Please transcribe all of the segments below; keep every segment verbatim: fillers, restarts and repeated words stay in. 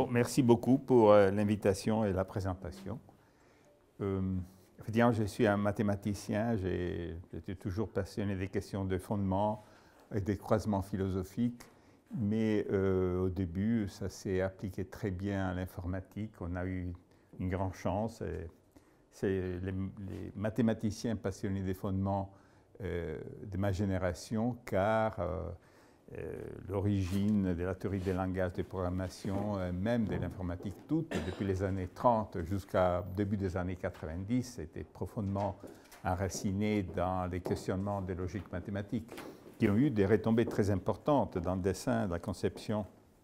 merci beaucoup pour euh, l'invitation et la présentation. Euh, effectivement, je suis un mathématicien, j'étais toujours passionné des questions de fondement et des croisements philosophiques, mais euh, au début, ça s'est appliqué très bien à l'informatique. On a eu une grande chance. C'est les, les mathématiciens passionnés des fondements euh, de ma génération, car euh, Euh, l'origine de la théorie des langages de programmation, euh, même de l'informatique toute, depuis les années trente jusqu'à début des années quatre-vingt-dix, était profondément enracinée dans les questionnements de logique mathématique, qui ont eu des retombées très importantes dans le dessin, la conception,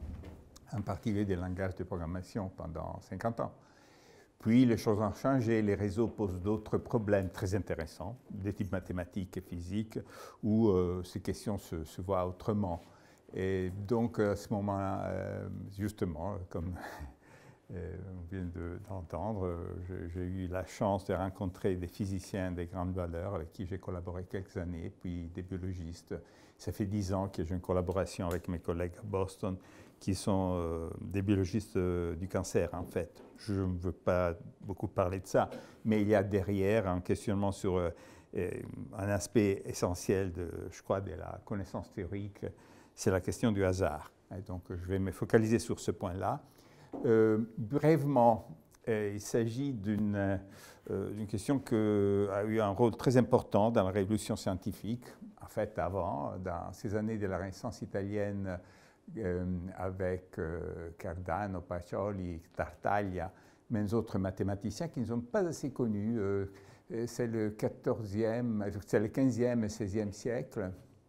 en particulier des langages de programmation pendant cinquante ans. Puis les choses ont changé, les réseaux posent d'autres problèmes très intéressants, des types mathématiques et physiques, où euh, ces questions se, se voient autrement. Et donc à ce moment-là, euh, justement, comme euh, on vient d'entendre, de, j'ai eu la chance de rencontrer des physiciens de grande valeur avec qui j'ai collaboré quelques années, puis des biologistes. Ça fait dix ans que j'ai une collaboration avec mes collègues à Boston, qui sont euh, des biologistes euh, du cancer, en fait. Je ne veux pas beaucoup parler de ça, mais il y a derrière un questionnement sur euh, un aspect essentiel, de, je crois, de la connaissance théorique, c'est la question du hasard. Et donc, je vais me focaliser sur ce point-là. Euh, brièvement, euh, il s'agit d'une euh, question qui a eu un rôle très important dans la révolution scientifique. En fait, avant, dans ces années de la Renaissance italienne, Euh, avec euh, Cardano, Pacioli, Tartaglia, mais autres mathématiciens qui ne sont pas assez connus. Euh, c'est le quatorzième, c'est le quinzième et seizième siècle,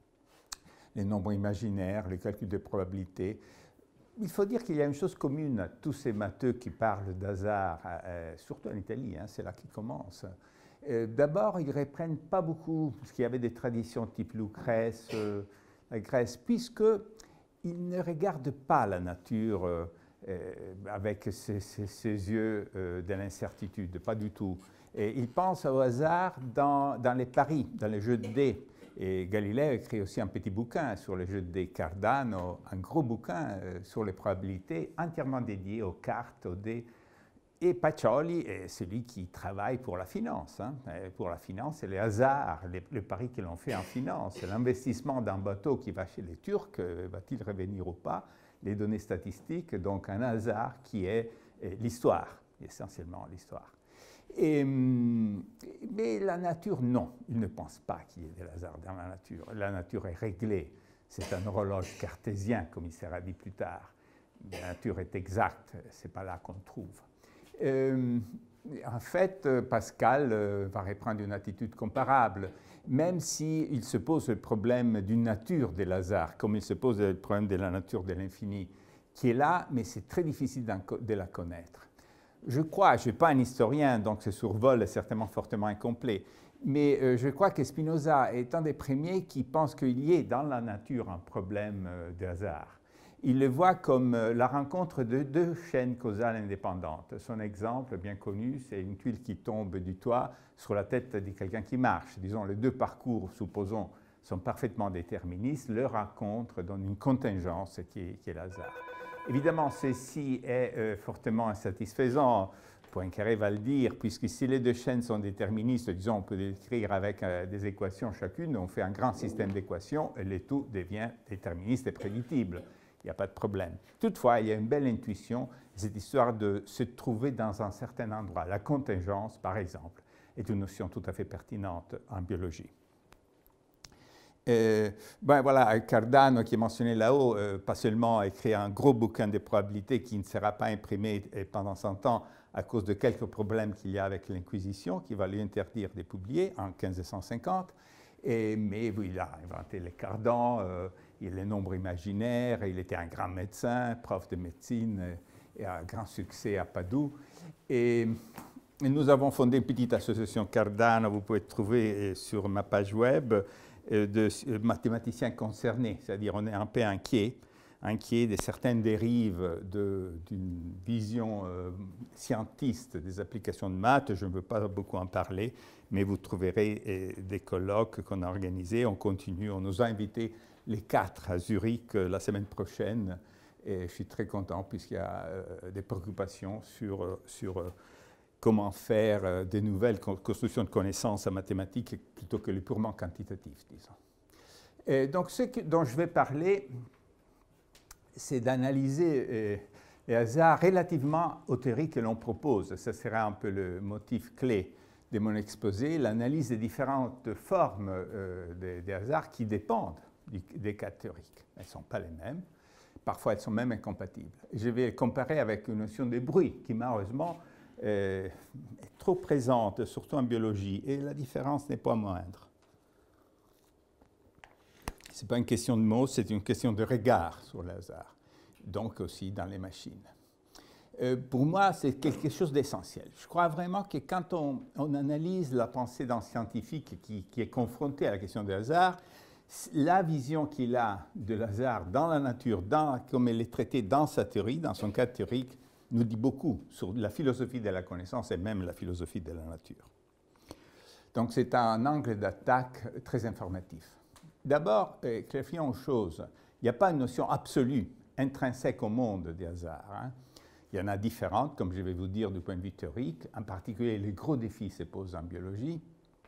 les nombres imaginaires, le calcul de probabilité. Il faut dire qu'il y a une chose commune à tous ces matheux qui parlent d'hasard, euh, surtout en Italie, hein, c'est là qu'ils commencent. Euh, D'abord, ils ne reprennent pas beaucoup, parce qu'il y avait des traditions type Lucrèce, euh, la Grèce, puisque il ne regarde pas la nature euh, avec ses, ses, ses yeux euh, de l'incertitude, pas du tout. Et il pense au hasard dans, dans les paris, dans les jeux de dés. Et Galilée a écrit aussi un petit bouquin sur les jeux de dés, Cardano, un gros bouquin euh, sur les probabilités entièrement dédié aux cartes, aux dés. Et Pacioli est celui qui travaille pour la finance. Hein. Pour la finance, c'est les hasards, les, les paris que l'on fait en finance. L'investissement d'un bateau qui va chez les Turcs, euh, va-t-il revenir ou pas? Les données statistiques, donc un hasard qui est euh, l'histoire, essentiellement l'histoire. Mais la nature, non, il ne pense pas qu'il y ait de hasard dans la nature. La nature est réglée. C'est un horloge cartésien, comme il sera dit plus tard. La nature est exacte, ce n'est pas là qu'on le trouve. Euh, en fait, Pascal euh, va reprendre une attitude comparable, même s'il se pose le problème d'une nature de hasard, comme il se pose le problème de la nature de l'infini, qui est là, mais c'est très difficile de la connaître. Je crois, je ne suis pas un historien, donc ce survol est certainement fortement incomplet, mais euh, je crois que Spinoza est un des premiers qui pense qu'il y ait dans la nature un problème euh, de hasard. Il le voit comme la rencontre de deux chaînes causales indépendantes. Son exemple bien connu, c'est une tuile qui tombe du toit sur la tête de quelqu'un qui marche. Disons, les deux parcours, supposons, sont parfaitement déterministes. Leur rencontre donne une contingence qui est, qui est l'hasard. Évidemment, ceci est euh, fortement insatisfaisant. Poincaré va le dire, puisque si les deux chaînes sont déterministes, disons, on peut l'écrire avec euh, des équations chacune, on fait un grand système d'équations et le tout devient déterministe et prédictible. Il n'y a pas de problème. Toutefois, il y a une belle intuition, cette histoire de se trouver dans un certain endroit. La contingence, par exemple, est une notion tout à fait pertinente en biologie. Euh, ben voilà, Cardano, qui est mentionné là-haut, euh, pas seulement a écrit un gros bouquin de probabilités qui ne sera pas imprimé pendant cent ans à cause de quelques problèmes qu'il y a avec l'Inquisition, qui va lui interdire de publier en mille cinq cent cinquante. Et, mais oui, il a inventé les cardans, euh, il les nombres imaginaires, il était un grand médecin, prof de médecine, et a un grand succès à Padoue. Et, et nous avons fondé une petite association Cardano, vous pouvez trouver sur ma page web, de mathématiciens concernés, c'est-à-dire on est un peu inquiet, inquiet de certaines dérives d'une vision euh, scientiste des applications de maths. Je ne veux pas beaucoup en parler, mais vous trouverez eh, des colloques qu'on a organisés. On continue, on nous a invités les quatre à Zurich euh, la semaine prochaine Et je suis très content puisqu'il y a euh, des préoccupations sur, euh, sur euh, comment faire euh, des nouvelles constructions de connaissances en mathématiques plutôt que les purement quantitatifs, disons. Et donc, ce que, dont je vais parler, c'est d'analyser euh, les hasards relativement aux théories que l'on propose. Ce sera un peu le motif clé de mon exposé, l'analyse des différentes formes euh, des, des hasards qui dépendent du, des cas théoriques. Elles ne sont pas les mêmes. Parfois, elles sont même incompatibles. Je vais comparer avec une notion de bruit qui, malheureusement, euh, est trop présente, surtout en biologie, et la différence n'est pas moindre. Ce n'est pas une question de mots, c'est une question de regard sur le hasard, donc aussi dans les machines. Euh, pour moi, c'est quelque chose d'essentiel. Je crois vraiment que quand on, on analyse la pensée d'un scientifique qui, qui est confronté à la question du hasard, la vision qu'il a de hasard dans la nature, dans, comme elle est traitée dans sa théorie, dans son cadre théorique, nous dit beaucoup sur la philosophie de la connaissance et même la philosophie de la nature. Donc c'est un angle d'attaque très informatif. D'abord, euh, clarifions une chose, il n'y a pas une notion absolue, intrinsèque au monde des hasards. Hein. Il y en a différentes, comme je vais vous dire du point de vue théorique, en particulier les gros défis se posent en biologie.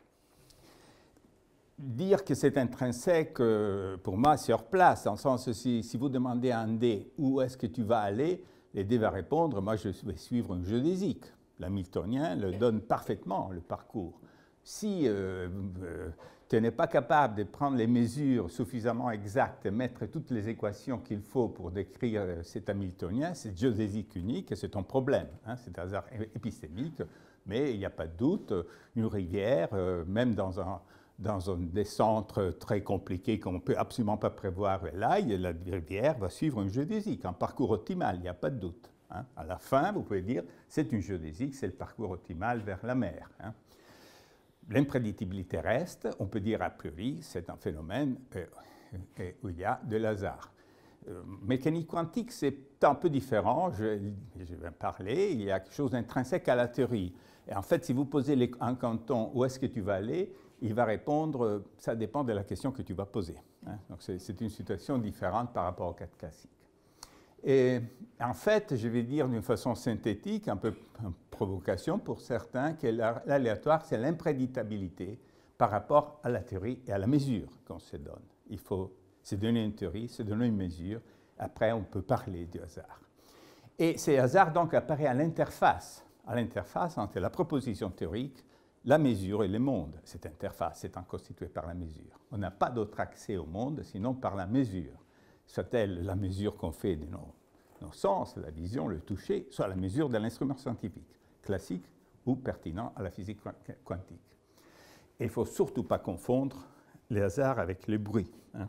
Dire que c'est intrinsèque, euh, pour moi, c'est hors place, dans le sens que si, si vous demandez à un dé où est-ce que tu vas aller, le dé va répondre, moi je vais suivre un géodésique. L'hamiltonien le donne parfaitement, le parcours. Si euh, euh, tu n'es pas capable de prendre les mesures suffisamment exactes et mettre toutes les équations qu'il faut pour décrire cet hamiltonien, c'est géodésique unique et c'est ton problème. Hein, c'est un hasard épistémique, mais il n'y a pas de doute, une rivière, euh, même dans un... dans un des centres très compliqués qu'on ne peut absolument pas prévoir, là, la rivière va suivre une géodésique, un parcours optimal, il n'y a pas de doute. Hein. À la fin, vous pouvez dire, c'est une géodésique, c'est le parcours optimal vers la mer. Hein. L'imprédictibilité reste, on peut dire a priori, c'est un phénomène euh, euh, où il y a de hasard. Euh, mécanique quantique, c'est un peu différent, je, je vais en parler, il y a quelque chose d'intrinsèque à la théorie. Et en fait, si vous posez les, un canton, où est-ce que tu vas aller, il va répondre, ça dépend de la question que tu vas poser. Hein. Donc c'est une situation différente par rapport au cas classique. Et en fait, je vais dire d'une façon synthétique, un peu en provocation pour certains, que l'aléatoire, c'est l'imprédictabilité par rapport à la théorie et à la mesure qu'on se donne. Il faut se donner une théorie, se donner une mesure, après on peut parler du hasard. Et ces hasards donc apparaissent à l'interface, à l'interface entre la proposition théorique, la mesure et le monde. Cette interface étant constituée par la mesure. On n'a pas d'autre accès au monde sinon par la mesure. Soit-elle la mesure qu'on fait de nos, nos sens, la vision, le toucher, soit la mesure de l'instrument scientifique, classique ou pertinent à la physique quantique. Et il ne faut surtout pas confondre les hasards avec le bruit. Hein.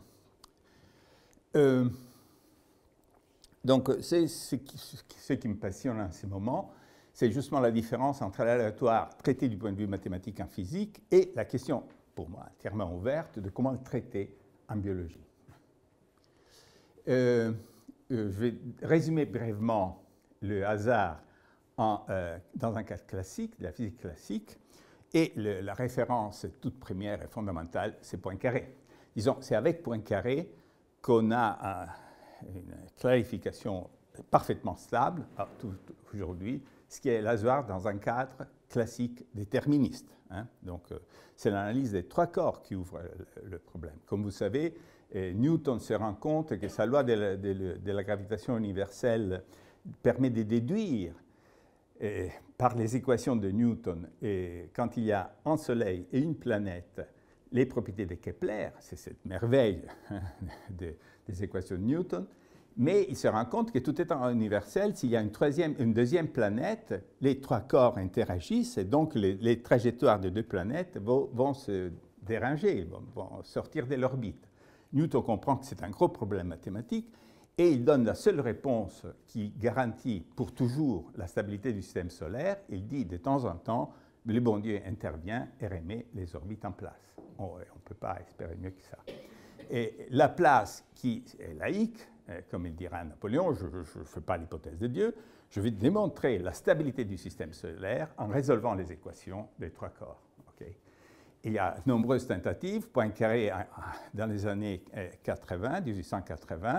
Euh, donc, c'est ce qui, ce qui me passionne en ce moment. C'est justement la différence entre l'aléatoire traité du point de vue mathématique en physique et la question, pour moi, entièrement ouverte, de comment le traiter en biologie. Euh, euh, je vais résumer brièvement le hasard en, euh, dans un cas classique, de la physique classique, et le, la référence toute première et fondamentale, c'est Poincaré. Disons, c'est avec Poincaré qu'on a un, une clarification parfaitement stable, aujourd'hui, ce qui est l'hasard dans un cadre classique déterministe. Hein. Donc, euh, c'est l'analyse des trois corps qui ouvre le, le problème. Comme vous savez, eh, Newton se rend compte que sa loi de la, de, de la gravitation universelle permet de déduire eh, par les équations de Newton, et quand il y a un soleil et une planète, les propriétés de Kepler, c'est cette merveille hein, de, des équations de Newton. Mais il se rend compte que tout étant universel, s'il y a une, troisième, une deuxième planète, les trois corps interagissent et donc les, les trajectoires de deux planètes vont, vont se déranger, vont, vont sortir de l'orbite. Newton comprend que c'est un gros problème mathématique et il donne la seule réponse qui garantit pour toujours la stabilité du système solaire. Il dit de temps en temps, le bon Dieu intervient et remet les orbites en place. On ne peut pas espérer mieux que ça. Et la place qui est laïque, comme il dira Napoléon, je ne fais pas l'hypothèse de Dieu, je vais démontrer la stabilité du système solaire en résolvant les équations des trois corps. Okay. Il y a de nombreuses tentatives. Poincaré, dans les années quatre-vingt, mille huit cent quatre-vingts,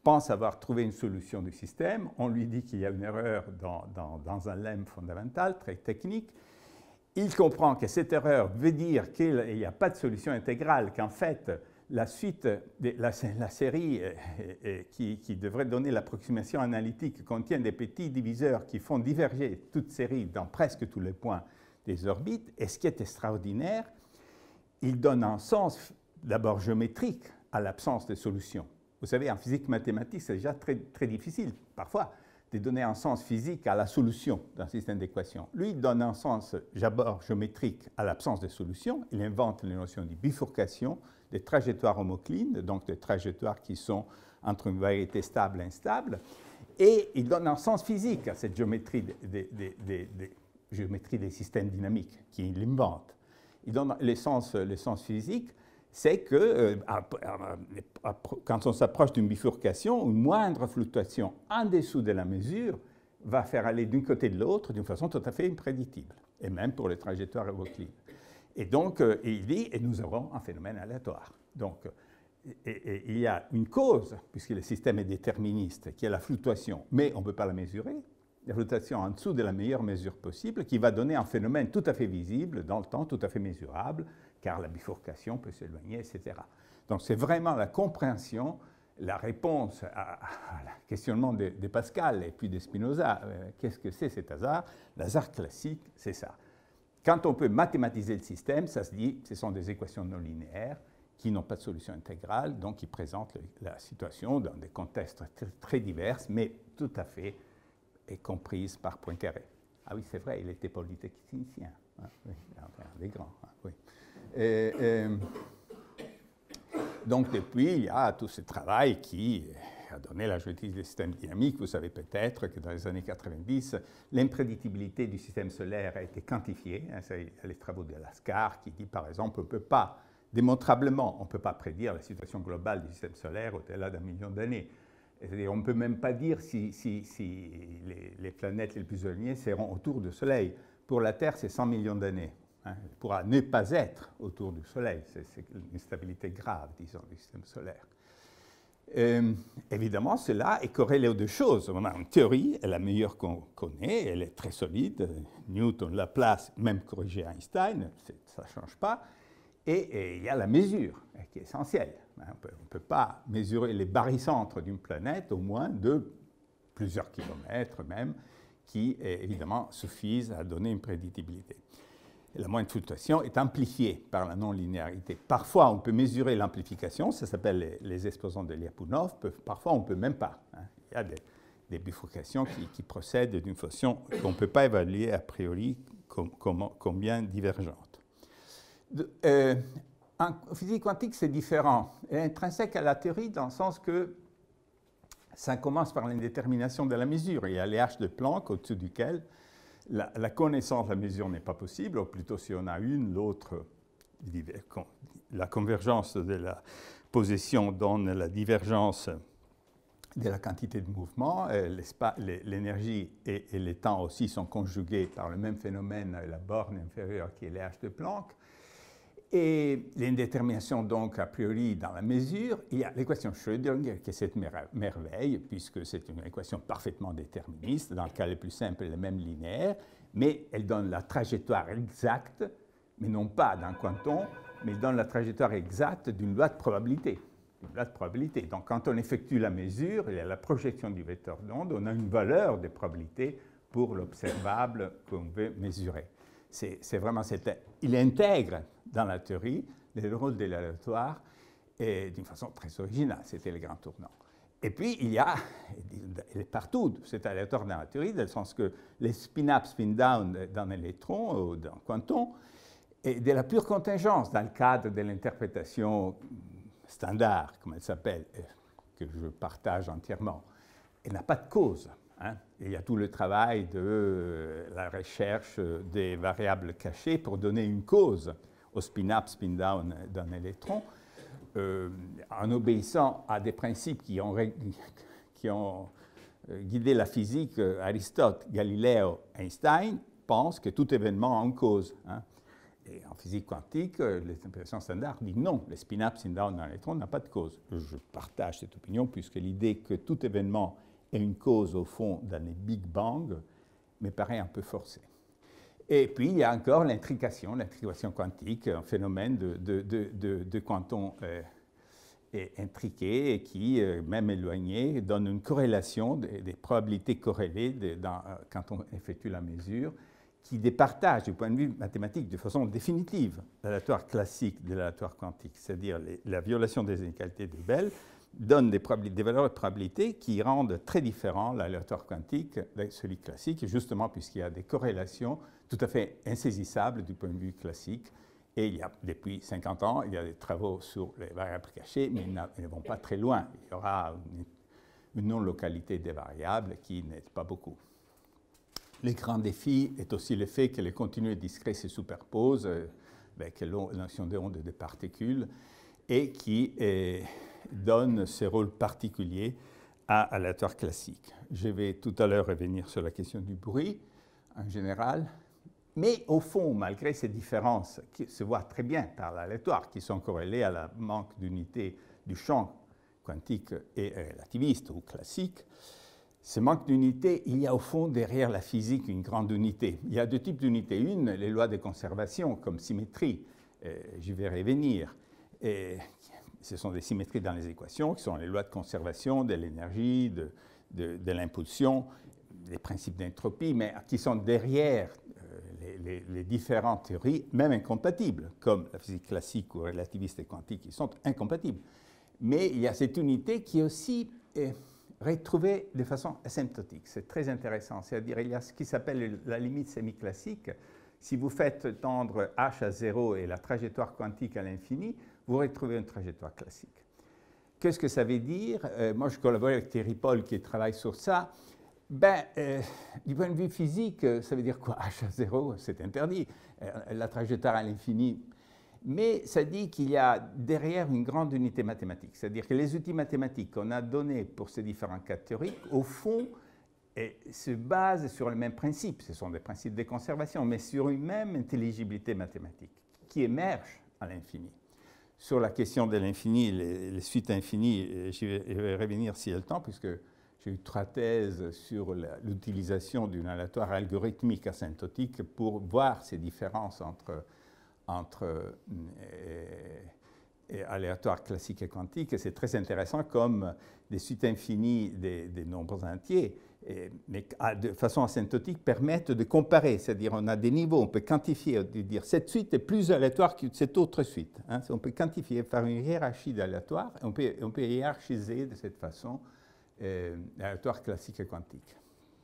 pense avoir trouvé une solution du système. On lui dit qu'il y a une erreur dans, dans, dans un lemme fondamental, très technique. Il comprend que cette erreur veut dire qu'il n'y a pas de solution intégrale, qu'en fait, la suite, de, la, la série euh, euh, qui, qui devrait donner l'approximation analytique contient des petits diviseurs qui font diverger toute série dans presque tous les points des orbites. Et ce qui est extraordinaire, il donne un sens d'abord géométrique à l'absence de solution. Vous savez, en physique mathématique, c'est déjà très, très difficile, parfois, de donner un sens physique à la solution d'un système d'équations. Lui, il donne un sens d'abord géométrique à l'absence de solution. Il invente les notions de bifurcation, des trajectoires homoclines, donc des trajectoires qui sont entre une variété stable et instable. Et il donne un sens physique à cette géométrie des, des, des, des, des, géométrie des systèmes dynamiques qu'il invente. Il donne le sens, le sens physique, c'est que euh, quand on s'approche d'une bifurcation, une moindre fluctuation en dessous de la mesure va faire aller d'un côté de l'autre d'une façon tout à fait imprédictible, et même pour les trajectoires homoclines. Et donc, euh, il dit, et nous aurons un phénomène aléatoire. Donc, et, et, il y a une cause, puisque le système est déterministe, qui est la fluctuation, mais on ne peut pas la mesurer. La fluctuation en dessous de la meilleure mesure possible, qui va donner un phénomène tout à fait visible, dans le temps, tout à fait mesurable, car la bifurcation peut s'éloigner, et cetera. Donc, c'est vraiment la compréhension, la réponse à, à la questionnement de, de Pascal et puis de Spinoza. Euh, Qu'est-ce que c'est cet hasard? Le hasard classique, c'est ça. Quand on peut mathématiser le système, ça se dit, ce sont des équations non linéaires qui n'ont pas de solution intégrale, donc qui présentent le, la situation dans des contextes très, très divers, mais tout à fait est comprise par Poincaré. Ah oui, c'est vrai, il était polytechnicien. Hein, oui, enfin, des grands. Hein, oui. Et, et, donc, depuis, il y a tout ce travail qui a donné la géométrie des systèmes dynamiques. Vous savez peut-être que dans les années quatre-vingt-dix, l'imprédictibilité du système solaire a été quantifiée. Hein, c'est les travaux de Laskar qui dit, par exemple, on ne peut pas, démontrablement, on ne peut pas prédire la situation globale du système solaire au-delà d'un million d'années. On ne peut même pas dire si, si, si les, les planètes les plus éloignées seront autour du Soleil. Pour la Terre, c'est cent millions d'années. Hein. Elle pourra ne pas être autour du Soleil. C'est une instabilité grave, disons, du système solaire. Euh, évidemment, cela est corrélé aux deux choses. On a une théorie, elle est la meilleure qu'on connaît, elle est très solide. Newton, Laplace, même corrigé à Einstein, ça ne change pas. Et, et il y a la mesure, qui est essentielle. On ne peut pas mesurer les barycentres d'une planète au moins de plusieurs kilomètres même, qui évidemment suffisent à donner une prédictibilité. Et la moindre fluctuation est amplifiée par la non-linéarité. Parfois, on peut mesurer l'amplification, ça s'appelle les, les exposants de Lyapunov. Parfois, on ne peut même pas. Hein. Il y a des, des bifurcations qui, qui procèdent d'une façon qu'on ne peut pas évaluer a priori comme, comme, comme bien divergente. De, euh, en physique quantique, c'est différent. Elle est intrinsèque à la théorie dans le sens que ça commence par l'indétermination de la mesure. Il y a les haches de Planck au-dessus duquel la, la connaissance de la mesure n'est pas possible, ou plutôt si on a une, l'autre, la convergence de la position donne la divergence de la quantité de mouvement. L'énergie et, et le temps aussi sont conjugués par le même phénomène à la borne inférieure qui est les haches de Planck. Et l'indétermination, donc, a priori, dans la mesure, il y a l'équation Schrödinger, qui est cette merveille, puisque c'est une équation parfaitement déterministe, dans le cas le plus simple, elle est même linéaire, mais elle donne la trajectoire exacte, mais non pas d'un quantum, mais elle donne la trajectoire exacte d'une loi de probabilité. Une loi de probabilité. Donc, quand on effectue la mesure, il y a la projection du vecteur d'onde, on a une valeur de probabilité pour l'observable qu'on veut mesurer. C'est vraiment cette... Il intègre dans la théorie le rôle de l'aléatoire d'une façon très originale. C'était le grand tournant. Et puis, il y a, il est partout, cet aléatoire dans la théorie, dans le sens que les spin-up, spin-down dans l'électron ou dans le quantum est de la pure contingence dans le cadre de l'interprétation standard, comme elle s'appelle, que je partage entièrement. Elle n'a pas de cause. Hein. Il y a tout le travail de la recherche des variables cachées pour donner une cause au spin-up, spin-down d'un électron, euh, en obéissant à des principes qui ont, qui ont guidé la physique. Aristote, Galiléo, Einstein pensent que tout événement a une cause. Hein. Et en physique quantique, l'interprétation standard dit non, les spin-ups in-down dans l'électron n'a pas de cause. Je partage cette opinion puisque l'idée que tout événement ait une cause au fond dans les Big Bang me paraît un peu forcée. Et puis il y a encore l'intrication, l'intrication quantique, un phénomène de, de, de, de, de quanton euh, intriqué et qui, euh, même éloigné, donne une corrélation, des, des probabilités corrélées de, dans, quand on effectue la mesure, qui départage du point de vue mathématique de façon définitive l'aléatoire classique de l'aléatoire quantique, c'est-à-dire la violation des inégalités de Bell donne des, des valeurs de probabilité qui rendent très différent l'aléatoire quantique de celui classique, justement puisqu'il y a des corrélations tout à fait insaisissables du point de vue classique. Et il y a, depuis cinquante ans, il y a des travaux sur les variables cachées, mais ils ne vont pas très loin. Il y aura une, une non-localité des variables qui n'est pas beaucoup. Le grand défi est aussi le fait que les continués discrets se superposent avec la notion de onde de particules et qui eh, donne ce rôle particulier à aléatoire classique. Je vais tout à l'heure revenir sur la question du bruit en général, mais au fond, malgré ces différences qui se voient très bien par l'aléatoire, qui sont corrélées à la manque d'unité du champ quantique et relativiste ou classique, ce manque d'unité, il y a au fond derrière la physique une grande unité. Il y a deux types d'unités. Une, les lois de conservation comme symétrie, euh, j'y vais revenir. Et ce sont des symétries dans les équations qui sont les lois de conservation de l'énergie, de, de, de l'impulsion, des principes d'entropie, mais qui sont derrière euh, les, les, les différentes théories, même incompatibles, comme la physique classique ou relativiste et quantique, qui sont incompatibles. Mais il y a cette unité qui est aussi euh, retrouvée de façon asymptotique. C'est très intéressant. C'est-à-dire qu'il y a ce qui s'appelle la limite sémiclassique. Si vous faites tendre h à zéro et la trajectoire quantique à l'infini, vous retrouvez une trajectoire classique. Qu'est-ce que ça veut dire? euh, Moi, je collabore avec Thierry Paul qui travaille sur ça. Ben, euh, du point de vue physique, ça veut dire quoi? h à zéro, c'est interdit. Euh, la trajectoire à l'infini. Mais ça dit qu'il y a derrière une grande unité mathématique. C'est-à-dire que les outils mathématiques qu'on a donnés pour ces différents cas théoriques, au fond, et se basent sur le même principe. Ce sont des principes de conservation, mais sur une même intelligibilité mathématique qui émerge à l'infini. Sur la question de l'infini, les, les suites infinies, je vais, je vais revenir s'il y a le temps, puisque j'ai eu trois thèses sur l'utilisation d'une aléatoire algorithmique asymptotique pour voir ces différences entre, entre euh, et aléatoires classiques et quantiques. Et c'est très intéressant comme des suites infinies des, des nombres entiers, et, mais de façon asymptotique, permettent de comparer. C'est-à-dire on a des niveaux, on peut quantifier, dire cette suite est plus aléatoire que cette autre suite. Hein. On peut quantifier, faire une hiérarchie d'aléatoires, et on peut, on peut hiérarchiser de cette façon euh, l'aléatoire classique et quantique.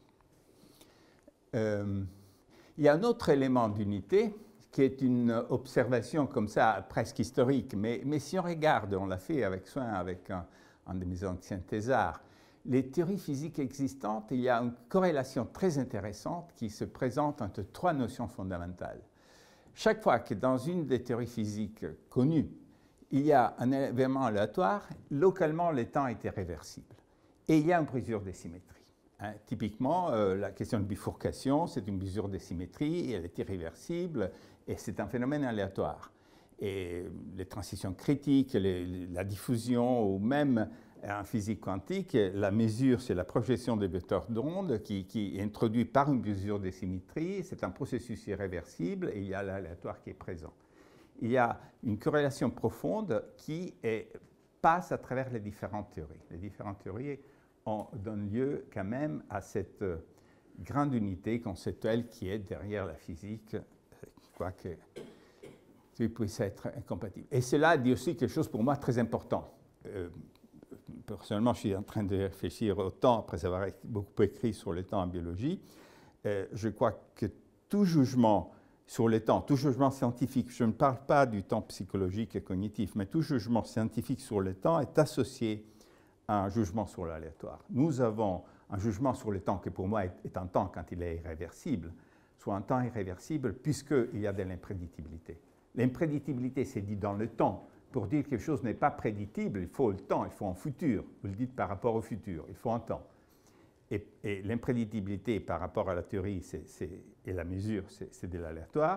Euh, il y a un autre élément d'unité qui est une observation comme ça, presque historique, mais, mais si on regarde, on l'a fait avec soin avec un, un de mes anciens thésards, les théories physiques existantes, il y a une corrélation très intéressante qui se présente entre trois notions fondamentales. Chaque fois que dans une des théories physiques connues, il y a un événement aléatoire, localement, le temps est irréversible. Et il y a une brisure des symétries. Hein, typiquement, euh, la question de bifurcation, c'est une brisure des symétries, elle est irréversible, et c'est un phénomène aléatoire. Et les transitions critiques, les, la diffusion, ou même en physique quantique, la mesure, c'est la projection des vecteurs d'onde qui, qui est introduite par une mesure des symétries. C'est un processus irréversible et il y a l'aléatoire qui est présent. Il y a une corrélation profonde qui est, passe à travers les différentes théories. Les différentes théories ont, donnent lieu quand même à cette grande unité conceptuelle qui est derrière la physique, quoique qui puisse être incompatible. Et cela dit aussi quelque chose pour moi très important. Euh, personnellement, je suis en train de réfléchir au temps, après avoir beaucoup écrit sur le temps en biologie. Euh, je crois que tout jugement sur le temps, tout jugement scientifique, je ne parle pas du temps psychologique et cognitif, mais tout jugement scientifique sur le temps est associé à un jugement sur l'aléatoire. Nous avons un jugement sur le temps qui pour moi est, est un temps quand il est irréversible, soit un temps irréversible puisqu'il y a de l'imprédictibilité. L'imprédictibilité, c'est dit dans le temps. Pour dire que quelque chose n'est pas prédictible, il faut le temps, il faut un futur. Vous le dites par rapport au futur, il faut un temps. Et, et l'imprédictibilité par rapport à la théorie c'est, c'est, et la mesure, c'est, c'est de l'aléatoire.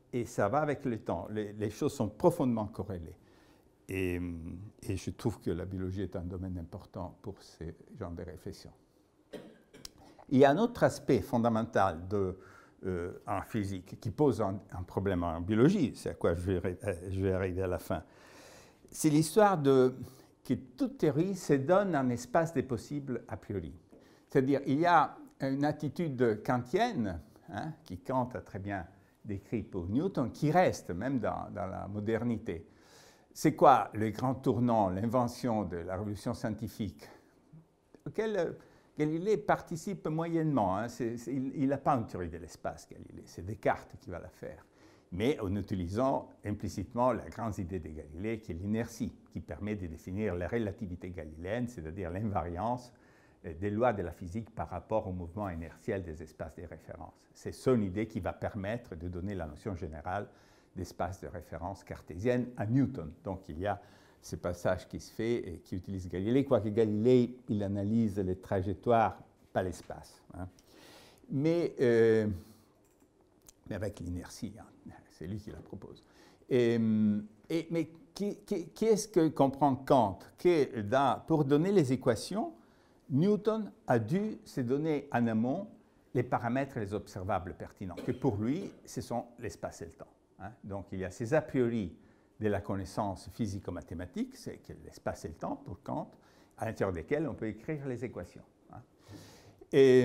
et ça va avec le temps. Les, les choses sont profondément corrélées. Et, et je trouve que la biologie est un domaine important pour ce genre de réflexion. Il y a un autre aspect fondamental de, euh, en physique qui pose un, un problème en biologie, c'est à quoi je vais, je vais arriver à la fin. C'est l'histoire de que toute théorie se donne un espace des possibles a priori. C'est-à-dire, il y a une attitude kantienne, hein, qui Kant a très bien décrit pour Newton, qui reste même dans, dans la modernité. C'est quoi le grand tournant, l'invention de la révolution scientifique, auquel Galilée participe moyennement. Hein. C'est, c'est, il n'a pas une théorie de l'espace, Galilée, c'est Descartes qui va la faire. Mais en utilisant implicitement la grande idée de Galilée, qui est l'inertie, qui permet de définir la relativité galiléenne, c'est-à-dire l'invariance des lois de la physique par rapport au mouvement inertiel des espaces de référence. C'est son idée qui va permettre de donner la notion générale d'espace de référence cartésienne à Newton. Donc il y a ce passage qui se fait et qui utilise Galilée, quoique Galilée, il analyse les trajectoires, pas l'espace. Hein. Mais, euh, mais avec l'inertie, hein, c'est lui qui la propose. Et, et, mais qu'est-ce que comprend Kant? Que dans, pour donner les équations, Newton a dû se donner en amont les paramètres et les observables pertinents, que pour lui, ce sont l'espace et le temps. Hein. Donc, il y a ces a priori de la connaissance physico-mathématique, c'est que l'espace et le temps, pour Kant, à l'intérieur desquels on peut écrire les équations. Hein. Et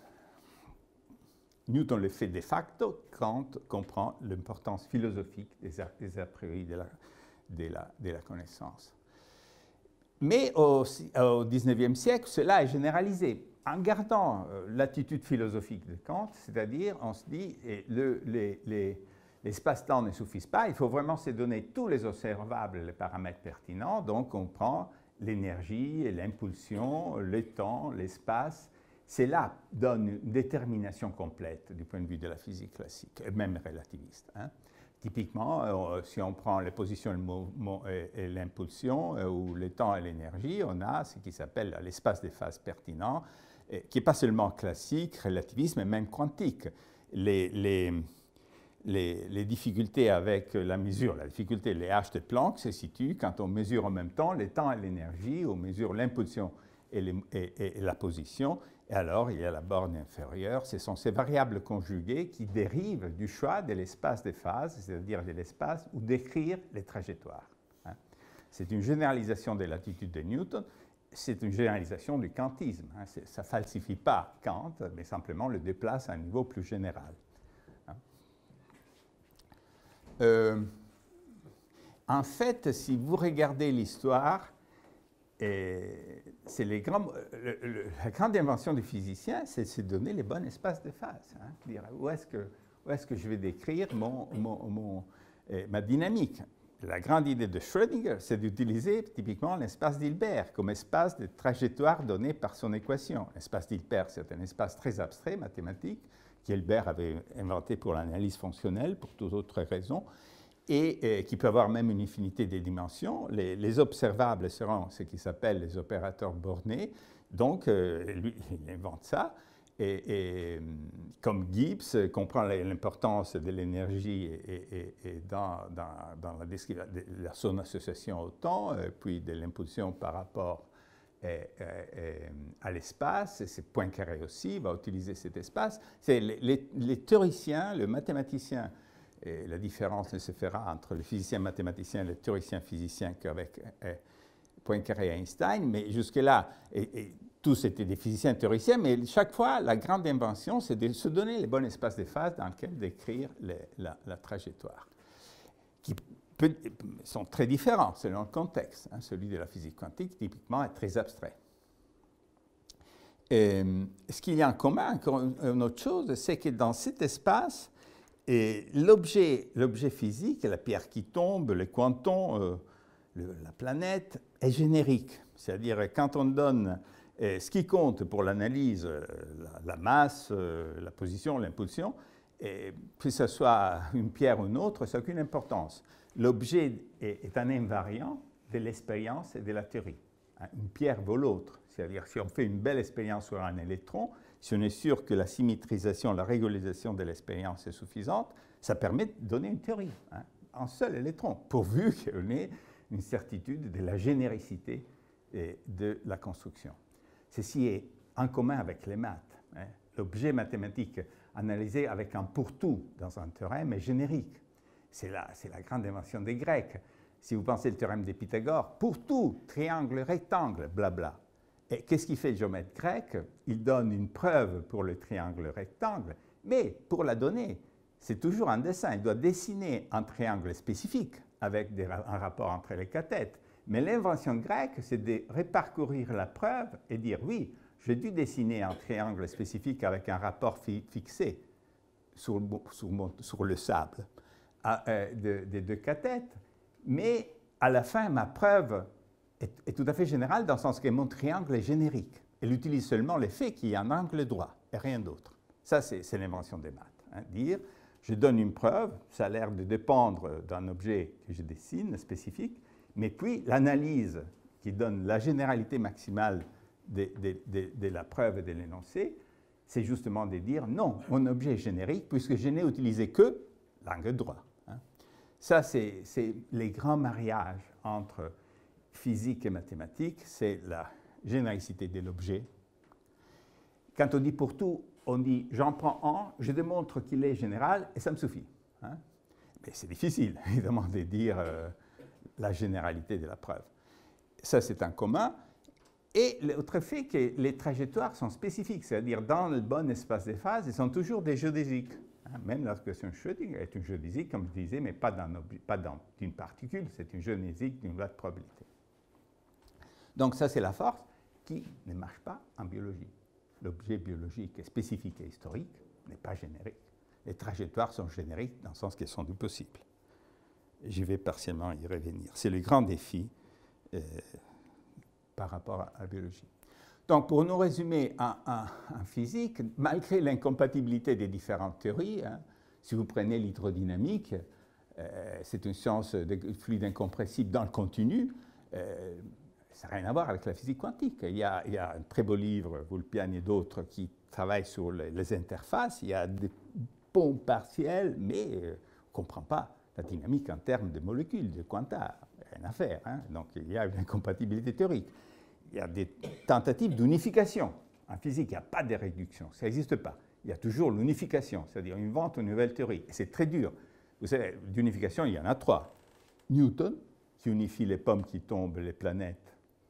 Newton le fait de facto, Kant comprend l'importance philosophique des a, des a priori de la, de, la, de la connaissance. Mais au, au dix-neuvième siècle, cela est généralisé. En gardant euh, l'attitude philosophique de Kant, c'est-à-dire, on se dit, et le, les, les, l'espace-temps ne suffisent pas, il faut vraiment se donner tous les observables, les paramètres pertinents, donc on prend l'énergie, l'impulsion, le temps, l'espace. Cela donne une détermination complète du point de vue de la physique classique, et même relativiste. Hein. Typiquement, euh, si on prend les positions et, et l'impulsion, euh, ou le temps et l'énergie, on a ce qui s'appelle l'espace des phases pertinent, et, qui n'est pas seulement classique, relativiste, mais même quantique. Les, les, les, les difficultés avec la mesure, la difficulté, les H de Planck se situent quand on mesure en même temps le temps et l'énergie, on mesure l'impulsion et, les, et, et la position. Et alors, il y a la borne inférieure. Ce sont ces variables conjuguées qui dérivent du choix de l'espace des phases, c'est-à-dire de l'espace où décrire les trajectoires. Hein. C'est une généralisation de l'attitude de Newton, c'est une généralisation du kantisme. Hein. Ça ne falsifie pas Kant, mais simplement le déplace à un niveau plus général. Hein. Euh, en fait, si vous regardez l'histoire, et c'est les grands, le, le, la grande invention du physicien, c'est de se donner les bons espaces de phase. Hein, dire où est-ce que, où est-ce que je vais décrire mon, mon, mon, eh, ma dynamique. La grande idée de Schrödinger, c'est d'utiliser typiquement l'espace d'Hilbert comme espace de trajectoire donné par son équation. L'espace d'Hilbert, c'est un espace très abstrait, mathématique, qu'Hilbert avait inventé pour l'analyse fonctionnelle, pour toute autre raison, et, et qui peut avoir même une infinité de dimensions. Les, les observables seront ce qui s'appelle les opérateurs bornés. Donc, euh, lui, il invente ça. Et, et comme Gibbs comprend l'importance de l'énergie et, et, et dans, dans, dans la, de la, son association au temps, puis de l'impulsion par rapport et, et, à l'espace, c'est Poincaré aussi va utiliser cet espace. C'est les, les, les théoriciens, le mathématicien, et la différence ne se fera entre le physicien mathématicien et le théoricien physicien qu'avec eh, Poincaré et Einstein, mais jusque-là, et, et, tous étaient des physiciens théoriciens, mais chaque fois, la grande invention, c'est de se donner les bons espaces de phase dans lesquels décrire les, la, la trajectoire, qui peut, sont très différents selon le contexte. Hein. Celui de la physique quantique, typiquement, est très abstrait. Et, ce qu'il y a en commun, encore une autre chose, c'est que dans cet espace, l'objet physique, la pierre qui tombe, les quantons, euh, le, la planète, est générique. C'est-à-dire, quand on donne Et ce qui compte pour l'analyse, la, la masse, euh, la position, l'impulsion, et que ce soit une pierre ou une autre, ça n'a aucune importance. L'objet est, est un invariant de l'expérience et de la théorie. hein. Une pierre vaut l'autre. C'est-à-dire, si on fait une belle expérience sur un électron, si on est sûr que la symétrisation, la régularisation de l'expérience est suffisante, ça permet de donner une théorie, hein, un seul électron, pourvu qu'on ait une certitude de la généricité de la construction. Ceci est en commun avec les maths, hein. L'objet mathématique analysé avec un pour-tout dans un théorème est générique. C'est la, c'est la grande invention des Grecs. Si vous pensez le théorème de Pythagore, pour tout, triangle, rectangle, blabla. Et qu'est-ce qu'il fait le géomètre grec? Il donne une preuve pour le triangle rectangle, mais pour la donner, c'est toujours un dessin. Il doit dessiner un triangle spécifique avec des, un rapport entre les cathètes. Mais l'invention grecque, c'est de reparcourir la preuve et dire oui, j'ai dû dessiner un triangle spécifique avec un rapport fi fixé sur, sur, mon, sur le sable à, euh, de, de deux cathètes, mais à la fin, ma preuve est, est tout à fait générale dans le sens que mon triangle est générique. Elle utilise seulement le fait qu'il y a un angle droit et rien d'autre. Ça, c'est l'invention des maths. Hein, dire, je donne une preuve, ça a l'air de dépendre d'un objet que je dessine, spécifique, mais puis l'analyse qui donne la généralité maximale de, de, de, de la preuve et de l'énoncé, c'est justement de dire non, mon objet est générique puisque je n'ai utilisé que l'angle droit. Hein. Ça, c'est les grands mariages entre physique et mathématiques, c'est la généricité de l'objet. Quand on dit pour tout, on dit j'en prends un, je démontre qu'il est général et ça me suffit. Hein. Mais c'est difficile, évidemment, de dire euh, la généralité de la preuve. Ça, c'est un commun. Et l'autre fait que les trajectoires sont spécifiques, c'est-à-dire dans le bon espace de phase, ils sont toujours des géodésiques. Hein, même la question Schrödinger est une géodésique, comme je disais, mais pas dans, pas dans une particule, c'est une géodésique d'une loi de probabilité. Donc ça, c'est la force qui ne marche pas en biologie. L'objet biologique est spécifique et historique, n'est pas générique. Les trajectoires sont génériques dans le sens qu'elles sont du possible. J'y vais partiellement y revenir. C'est le grand défi euh, par rapport à la biologie. Donc, pour nous résumer en, en, en physique, malgré l'incompatibilité des différentes théories, hein, si vous prenez l'hydrodynamique, euh, c'est une science de fluide incompressible dans le continu, euh, ça n'a rien à voir avec la physique quantique. Il y a, il y a un très beau livre, Vulpian et d'autres, qui travaillent sur les, les interfaces. Il y a des ponts partiels, mais euh, on ne comprend pas la dynamique en termes de molécules, de quanta. Rien à faire. Hein. Donc, il y a une incompatibilité théorique. Il y a des tentatives d'unification. En physique, il n'y a pas de réduction. Ça n'existe pas. Il y a toujours l'unification, c'est-à-dire on invente une nouvelle théorie. Et c'est très dur. Vous savez, d'unification, il y en a trois. Newton, qui unifie les pommes qui tombent, les planètes.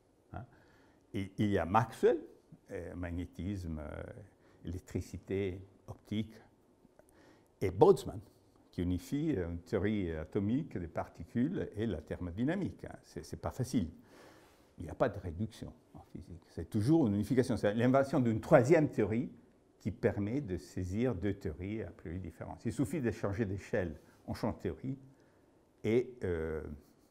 Et il y a Maxwell, euh, magnétisme, euh, électricité, optique, et Boltzmann, qui unifie une théorie atomique des particules et la thermodynamique. Hein. Ce n'est pas facile. Il n'y a pas de réduction en physique. C'est toujours une unification. C'est l'invention d'une troisième théorie qui permet de saisir deux théories a priori différentes. Il suffit de changer d'échelle, on change de théorie, et, euh,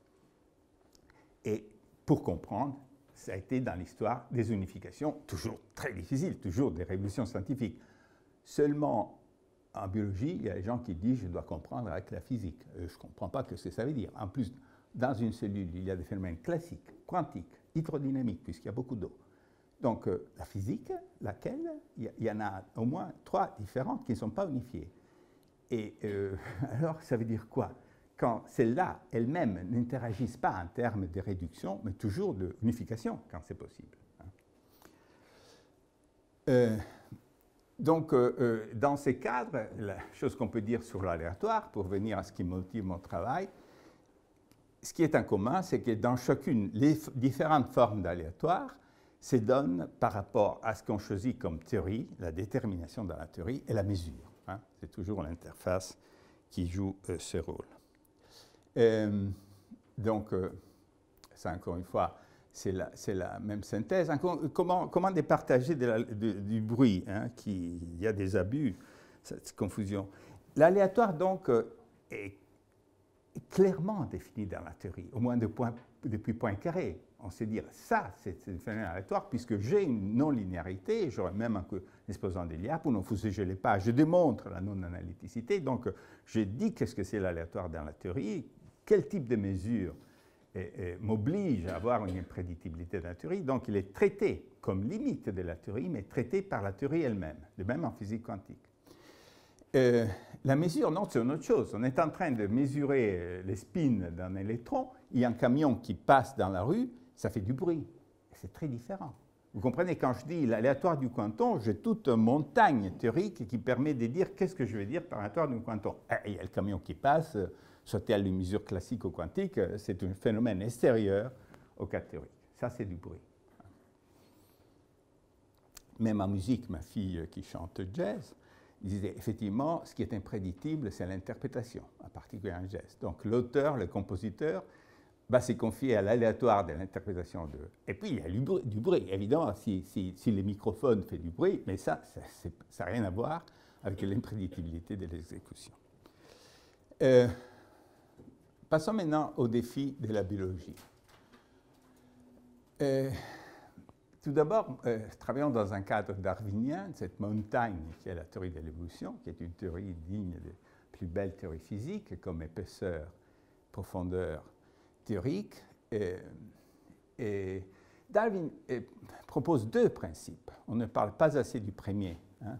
et pour comprendre, ça a été dans l'histoire des unifications, toujours très difficiles, toujours des révolutions scientifiques. Seulement, en biologie, il y a des gens qui disent « je dois comprendre avec la physique ». Je ne comprends pas ce que ça veut dire. En plus, dans une cellule, il y a des phénomènes classiques, quantiques, hydrodynamiques, puisqu'il y a beaucoup d'eau. Donc, euh, la physique, laquelle, il y, y en a au moins trois différentes qui ne sont pas unifiées. Et euh, alors, ça veut dire quoi? Quand celles-là, elles-mêmes, n'interagissent pas en termes de réduction, mais toujours d'unification, quand c'est possible. Euh, donc, euh, euh, dans ces cadres, la chose qu'on peut dire sur l'aléatoire, pour venir à ce qui motive mon travail, ce qui est en commun, c'est que dans chacune, les différentes formes d'aléatoire se donnent par rapport à ce qu'on choisit comme théorie, la détermination dans la théorie et la mesure. Hein. C'est toujours l'interface qui joue euh, ce rôle. Euh, donc, euh, ça encore une fois, c'est la, la même synthèse. Encore, comment, comment départager de la, de, du bruit, hein, qui, il y a des abus, cette confusion. L'aléatoire, donc, euh, est clairement défini dans la théorie, au moins de point, depuis Poincaré. On sait dire, ça, c'est un phénomène aléatoire, puisque j'ai une non-linéarité, j'aurais même un exposant d'Eliade, ou non, vous je ne l'ai pas, je démontre la non-analyticité, donc je dis qu'est-ce que c'est l'aléatoire dans la théorie, quel type de mesure m'oblige à avoir une imprédictibilité de la théorie. Donc, il est traité comme limite de la théorie, mais traité par la théorie elle-même, de même en physique quantique. Euh, la mesure, non, c'est une autre chose. On est en train de mesurer les spins d'un électron. Il y a un camion qui passe dans la rue, ça fait du bruit. C'est très différent. Vous comprenez, quand je dis l'aléatoire du quanton, j'ai toute une montagne théorique qui permet de dire qu'est-ce que je veux dire par aléatoire du quanton. Il y a le camion qui passe, sauter à la mesure classique au quantique, c'est un phénomène extérieur au cas théorique. Ça, c'est du bruit. Même en musique, ma fille qui chante jazz, disait effectivement, ce qui est imprédictible, c'est l'interprétation, en particulier en jazz. Donc l'auteur, le compositeur, va se confier à l'aléatoire de l'interprétation de... Et puis il y a du bruit, du bruit. Évidemment, si, si, si le microphone fait du bruit, mais ça, ça n'a rien à voir avec l'imprédictibilité de l'exécution. Euh, passons maintenant au défi de la biologie. Euh, Tout d'abord, euh, travaillons dans un cadre darwinien, cette montagne qui est la théorie de l'évolution, qui est une théorie digne des plus belles théories physiques, comme épaisseur, profondeur théorique. Et, et Darwin et, propose deux principes. On ne parle pas assez du premier, hein,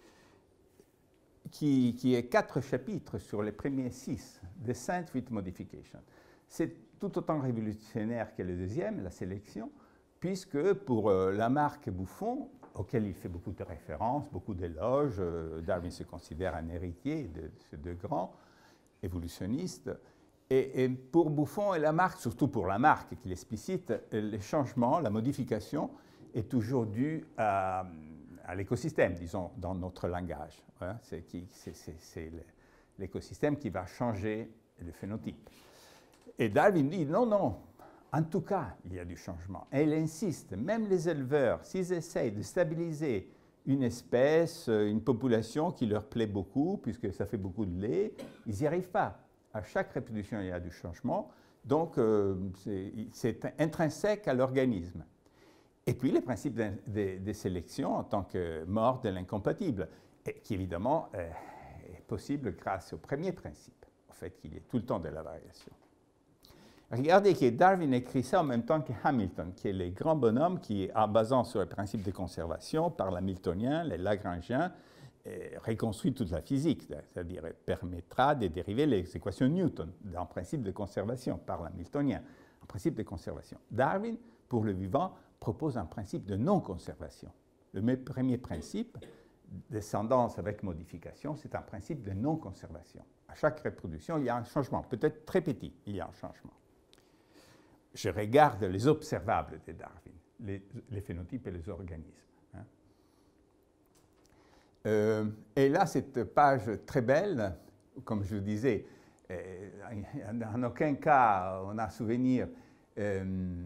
qui, qui est quatre chapitres sur les premiers six, Descent with Modification. C'est tout autant révolutionnaire que le deuxième, la sélection, puisque pour euh, Lamarck et Buffon, auquel il fait beaucoup de références, beaucoup d'éloges, euh, Darwin se considère un héritier de, de ces deux grands évolutionnistes, et, et pour Buffon et Lamarck, surtout pour Lamarck, qui l'explicite, les changements, la modification est toujours due à, à l'écosystème, disons, dans notre langage. Hein, c'est l'écosystème qui va changer le phénotype. Et Darwin dit non, non. En tout cas, il y a du changement. Et il insiste, même les éleveurs, s'ils essayent de stabiliser une espèce, une population qui leur plaît beaucoup, puisque ça fait beaucoup de lait, ils n'y arrivent pas. À chaque reproduction, il y a du changement. Donc, euh, c'est intrinsèque à l'organisme. Et puis, le principe de, de, de sélection en tant que mort de l'incompatible, qui évidemment euh, est possible grâce au premier principe, au fait qu'il y ait tout le temps de la variation. Regardez que Darwin écrit ça en même temps que Hamilton, qui est le grand bonhomme qui, en basant sur le principe de conservation par l'hamiltonien, les lagrangiens, eh, reconstruit toute la physique, c'est-à-dire permettra de dériver les équations Newton d'un principe de conservation par l'hamiltonien, un principe de conservation. Darwin, pour le vivant, propose un principe de non-conservation. Le premier principe, descendance avec modification, c'est un principe de non-conservation. À chaque reproduction, il y a un changement, peut-être très petit, il y a un changement. Je regarde les observables de Darwin, les, les phénotypes et les organismes. Hein. Euh, et là, cette page très belle, comme je vous disais, euh, en aucun cas on a souvenir euh,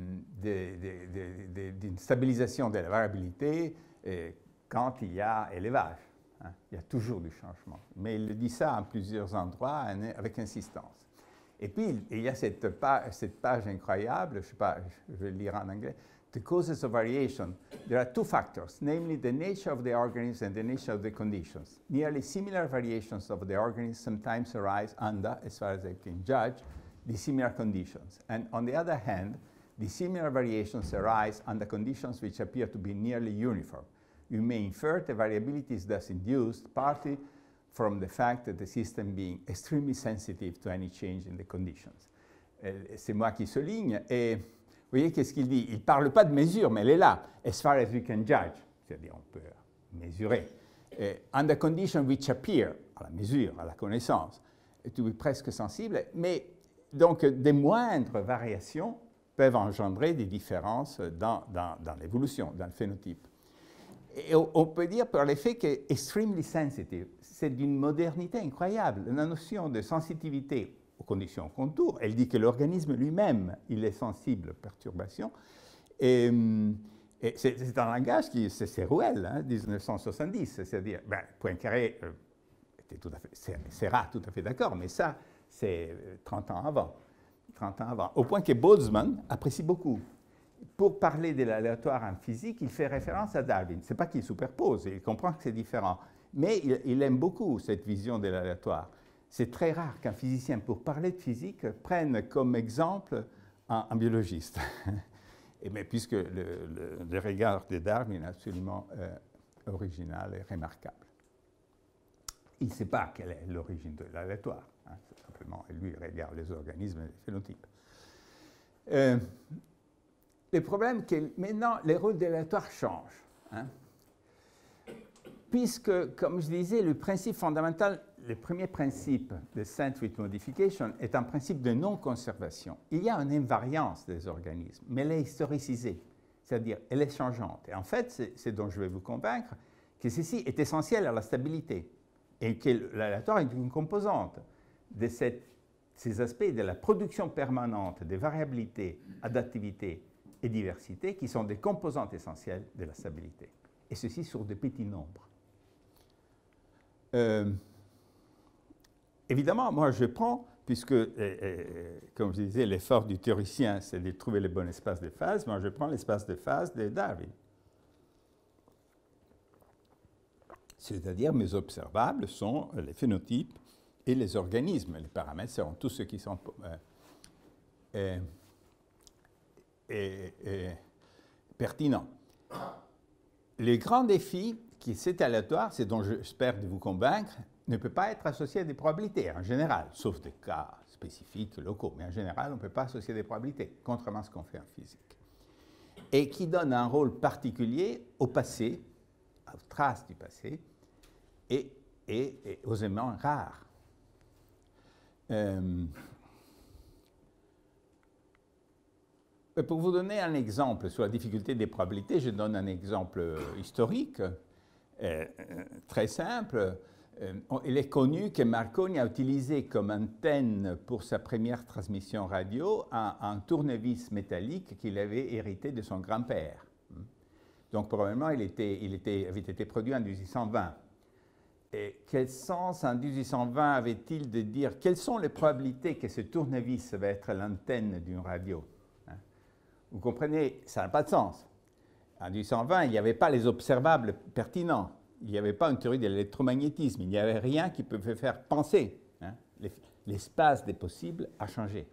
d'une stabilisation de la variabilité euh, quand il y a élevage. Hein. Il y a toujours du changement. Mais il dit ça en plusieurs endroits avec insistance. Et puis, il y a cette page, cette page incroyable, je ne sais pas, je vais le lire en anglais. The causes of variation. There are two factors, namely the nature of the organism and the nature of the conditions. Nearly similar variations of the organism sometimes arise under, as far as I can judge, dissimilar conditions. And on the other hand, dissimilar variations arise under conditions which appear to be nearly uniform. You may infer the variability is thus induced partly from the fact that the system being extremely sensitive to any change in the conditions. C'est moi qui souligne. Et vous voyez qu'est-ce qu'il dit? Il ne parle pas de mesure, mais elle est là. As far as we can judge, c'est-à-dire on peut mesurer. Et under conditions which appear, à la mesure, à la connaissance, to be presque sensible. Mais donc des moindres variations peuvent engendrer des différences dans, dans, dans l'évolution, dans le phénotype. Et on peut dire par l'effet que extremely sensitive, c'est d'une modernité incroyable. La notion de sensitivité aux conditions contours, elle dit que l'organisme lui-même, il est sensible aux perturbations. Et, et c'est un langage qui, c'est Rouelle, hein, mille neuf cent soixante-dix, c'est-à-dire, ben, Poincaré euh, était tout à fait, Serrat tout à fait d'accord, mais ça, c'est trente ans avant. trente ans avant. Au point que Boltzmann apprécie beaucoup. Pour parler de l'aléatoire en physique, il fait référence à Darwin. Ce n'est pas qu'il superpose, il comprend que c'est différent. Mais il, il aime beaucoup cette vision de l'aléatoire. C'est très rare qu'un physicien, pour parler de physique, prenne comme exemple un, un biologiste. Et mais puisque le, le, le regard de Darwin est absolument euh, original et remarquable. Il ne sait pas quelle est l'origine de l'aléatoire. Hein, simplement, lui, il regarde les organismes et les phénotypes. Euh, le problème, c'est que maintenant, les rôles de l'aléatoire changent. Hein, puisque, comme je disais, le principe fondamental, le premier principe de centric modification est un principe de non-conservation. Il y a une invariance des organismes, mais elle est historicisée, c'est-à-dire elle est changeante. Et en fait, c'est ce dont je vais vous convaincre, que ceci est essentiel à la stabilité et que l'aléatoire est une composante de cette, ces aspects de la production permanente des variabilités, adaptivité et diversité qui sont des composantes essentielles de la stabilité. Et ceci sur de petits nombres. Euh, évidemment, moi je prends, puisque, euh, euh, comme je disais, l'effort du théoricien, c'est de trouver le bon espace de phase, moi je prends l'espace de phase de Darwin. C'est-à-dire, mes observables sont les phénotypes et les organismes. Les paramètres seront tous ceux qui sont euh, euh, euh, euh, pertinents. Le grand défi, qui c'est aléatoire, c'est dont j'espère de vous convaincre, ne peut pas être associé à des probabilités, en général, sauf des cas spécifiques, locaux. Mais en général, on ne peut pas associer des probabilités, contrairement à ce qu'on fait en physique. Et qui donne un rôle particulier au passé, aux traces du passé, et, et, et aux éléments rares. Euh, pour vous donner un exemple sur la difficulté des probabilités, je donne un exemple historique, euh, très simple. Euh, il est connu que Marconi a utilisé comme antenne pour sa première transmission radio un, un tournevis métallique qu'il avait hérité de son grand-père. Donc probablement il, était, il était, avait été produit en mille huit cent vingt. Et quel sens en mille huit cent vingt avait-il de dire quelles sont les probabilités que ce tournevis va être l'antenne d'une radio? Hein? Vous comprenez, ça n'a pas de sens. En mille huit cent vingt, il n'y avait pas les observables pertinents. Il n'y avait pas une théorie de l'électromagnétisme. Il n'y avait rien qui pouvait faire penser. Hein? L'espace des possibles a changé.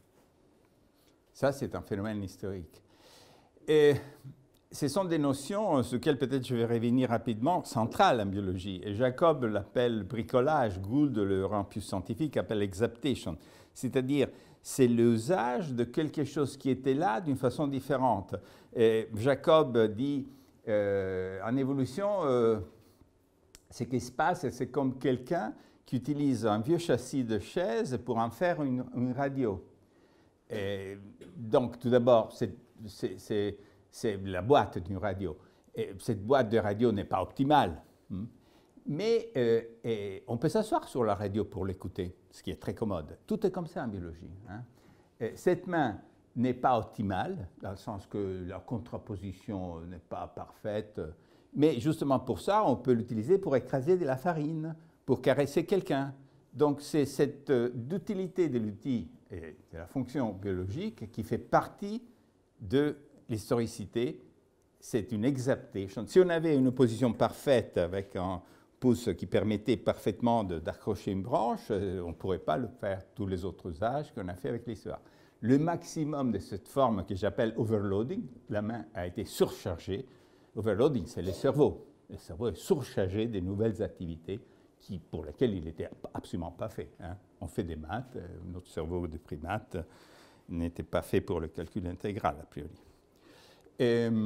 Ça, c'est un phénomène historique. Et ce sont des notions sur lesquelles peut-être je vais revenir rapidement, centrales en biologie. Et Jacob l'appelle bricolage, Gould, le rend plus scientifique, appelle exaptation. C'est-à-dire, c'est l'usage de quelque chose qui était là d'une façon différente. Et Jacob dit, euh, en évolution, euh, ce qui se passe, c'est comme quelqu'un qui utilise un vieux châssis de chaise pour en faire une, une radio. Et donc, tout d'abord, c'est c'est la boîte d'une radio. Et cette boîte de radio n'est pas optimale, hein, mais euh, et on peut s'asseoir sur la radio pour l'écouter, ce qui est très commode. Tout est comme ça en biologie. Hein. Cette main n'est pas optimale, dans le sens que la contraposition n'est pas parfaite, mais justement pour ça, on peut l'utiliser pour écraser de la farine, pour caresser quelqu'un. Donc c'est cette euh, utilité de l'outil et de la fonction biologique qui fait partie de l'historicité, c'est une exaptation. Si on avait une opposition parfaite avec un pouce qui permettait parfaitement d'accrocher une branche, on ne pourrait pas le faire tous les autres usages qu'on a fait avec l'histoire. Le maximum de cette forme que j'appelle overloading, la main a été surchargée. Overloading, c'est le cerveau. Le cerveau est surchargé de nouvelles activités qui, pour lesquelles il n'était absolument pas fait. Hein. On fait des maths, notre cerveau de primate n'était pas fait pour le calcul intégral, a priori. Euh,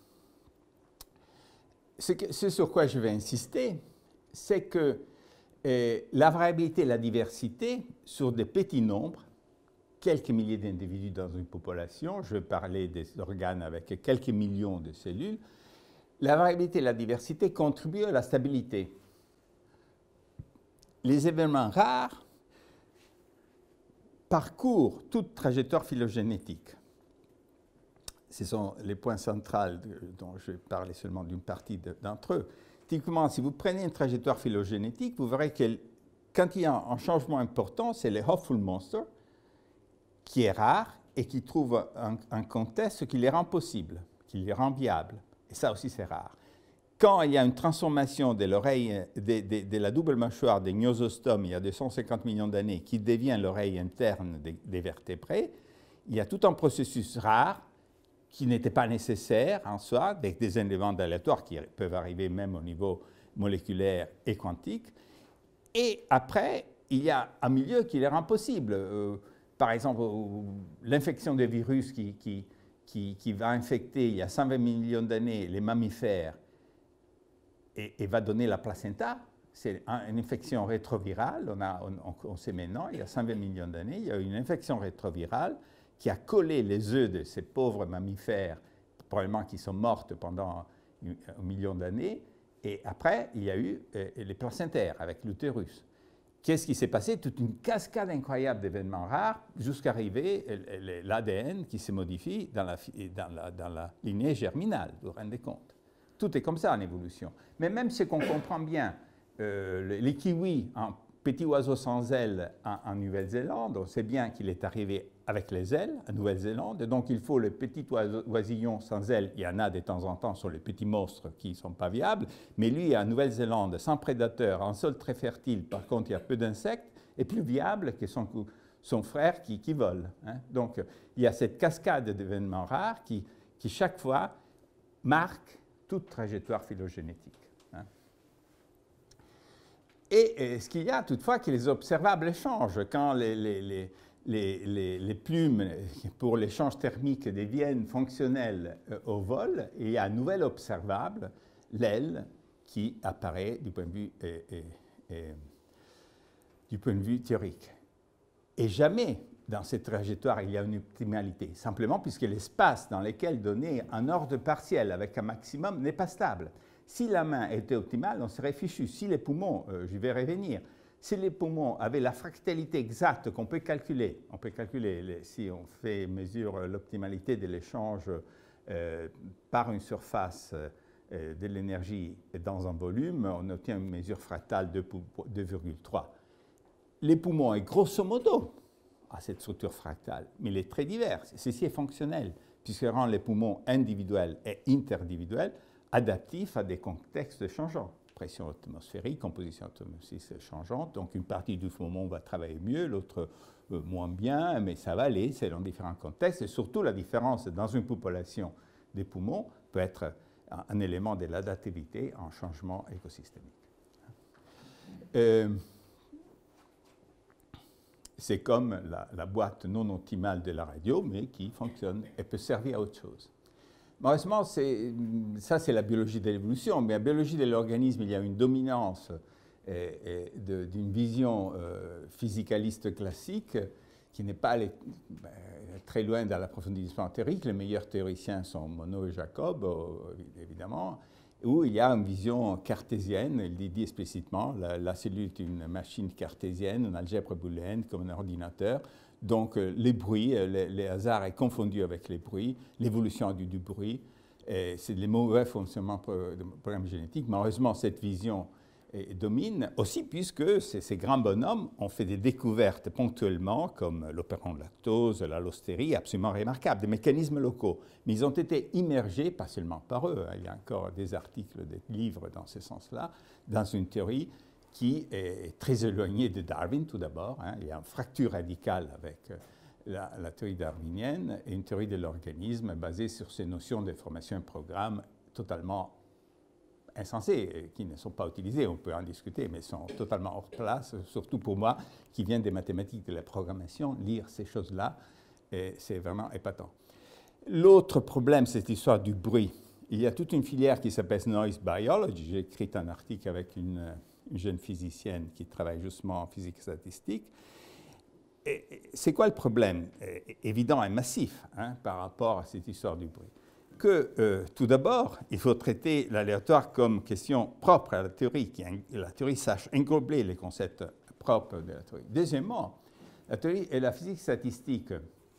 ce, que, ce sur quoi je vais insister, c'est que euh, la variabilité et la diversité sur des petits nombres, quelques milliers d'individus dans une population, je vais parler des organes avec quelques millions de cellules, la variabilité et la diversité contribuent à la stabilité. Les événements rares parcourent toute trajectoire phylogénétique. Ce sont les points centraux dont je vais parler seulement d'une partie d'entre eux. Typiquement, si vous prenez une trajectoire phylogénétique, vous verrez que quand il y a un changement important, c'est le Hopeful Monster, qui est rare et qui trouve un, un contexte qui les rend possibles, qui les rend viables. Et ça aussi, c'est rare. Quand il y a une transformation de l'oreille, de, de, de la double mâchoire des gnosostomes il y a deux cent cinquante millions d'années, qui devient l'oreille interne des, des vertébrés, il y a tout un processus rare qui n'était pas nécessaire en soi, avec des éléments aléatoires qui peuvent arriver même au niveau moléculaire et quantique. Et après, il y a un milieu qui les rend possibles. Euh, par exemple, l'infection des virus qui, qui, qui, qui va infecter, il y a cent vingt millions d'années, les mammifères et, et va donner la placenta. C'est une infection rétrovirale. On, a, on, on sait maintenant, il y a cent vingt millions d'années, il y a une infection rétrovirale qui a collé les œufs de ces pauvres mammifères, probablement qui sont mortes pendant un million d'années. Et après, il y a eu euh, les placentaires avec l'utérus. Qu'est-ce qui s'est passé? Toute une cascade incroyable d'événements rares jusqu'à arriver l'A D N qui se modifie dans la, dans, la, dans la lignée germinale, vous vous rendez compte? Tout est comme ça en évolution. Mais même ce qu'on comprend bien, euh, les kiwis, un petit oiseau sans ailes en, en Nouvelle-Zélande, on sait bien qu'il est arrivé avec les ailes en Nouvelle-Zélande, donc il faut le petit oisillon sans ailes, il y en a de temps en temps sur les petits monstres qui ne sont pas viables, mais lui en Nouvelle-Zélande, sans prédateur, en sol très fertile, par contre il y a peu d'insectes, est plus viable que son, son frère qui, qui vole. Hein. Donc il y a cette cascade d'événements rares qui, qui chaque fois marque toute trajectoire phylogénétique. Hein. Et, et ce qu'il y a toutefois, que les observables changent quand les, les, les Les, les, les plumes pour l'échange thermique deviennent fonctionnelles euh, au vol, et il y a un nouvel observable, l'aile, qui apparaît du point de vue, euh, euh, euh, du point de vue théorique. Et jamais dans cette trajectoire il y a une optimalité, simplement puisque l'espace dans lequel donner un ordre partiel avec un maximum n'est pas stable. Si la main était optimale, on serait fichu. Si les poumons, euh, je vais revenir, si les poumons avaient la fractalité exacte qu'on peut calculer, on peut calculer les, si on fait mesure l'optimalité de l'échange euh, par une surface euh, de l'énergie dans un volume, on obtient une mesure fractale de deux virgule trois. Les poumons est grosso modo à cette structure fractale, mais il est très divers. Ceci est fonctionnel, puisqu'il rend les poumons individuels et interindividuels adaptifs à des contextes changeants. Pression atmosphérique, composition atmosphérique changeante. Donc, une partie du poumon va travailler mieux, l'autre euh, moins bien, mais ça va aller selon différents contextes. Et surtout, la différence dans une population des poumons peut être un, un élément de l'adaptivité en changement écosystémique. Euh, C'est comme la, la boîte non optimale de la radio, mais qui fonctionne et peut servir à autre chose. Malheureusement, ça c'est la biologie de l'évolution, mais la biologie de l'organisme, il y a une dominance d'une vision euh, physicaliste classique qui n'est pas allée ben, très loin dans l'approfondissement théorique. Les meilleurs théoriciens sont Monod et Jacob, euh, évidemment, où il y a une vision cartésienne, il dit explicitement, la, la cellule est une machine cartésienne, une algèbre booléenne comme un ordinateur. Donc, euh, les bruits, euh, les, les hasards est confondu avec les bruits, l'évolution du, du bruit, c'est les mauvais fonctionnements de programmes génétiques. Malheureusement, cette vision euh, domine aussi puisque ces, ces grands bonhommes ont fait des découvertes ponctuellement, comme l'opéron de lactose, l'allostérie, absolument remarquables, des mécanismes locaux. Mais ils ont été immergés, pas seulement par eux, hein, il y a encore des articles, des livres dans ce sens-là, dans une théorie qui est très éloigné de Darwin, tout d'abord. Hein. Il y a une fracture radicale avec la, la théorie darwinienne et une théorie de l'organisme basée sur ces notions de formation et programme totalement insensées, qui ne sont pas utilisées, on peut en discuter, mais sont totalement hors place, surtout pour moi, qui viens des mathématiques de la programmation, lire ces choses-là, c'est vraiment épatant. L'autre problème, c'est l'histoire du bruit. Il y a toute une filière qui s'appelle Noise Biology. J'ai écrit un article avec une... une jeune physicienne qui travaille justement en physique statistique. C'est quoi le problème évident et massif hein, par rapport à cette histoire du bruit? Que euh, tout d'abord, il faut traiter l'aléatoire comme question propre à la théorie, que la théorie sache englober les concepts propres de la théorie. Deuxièmement, la théorie et la physique statistique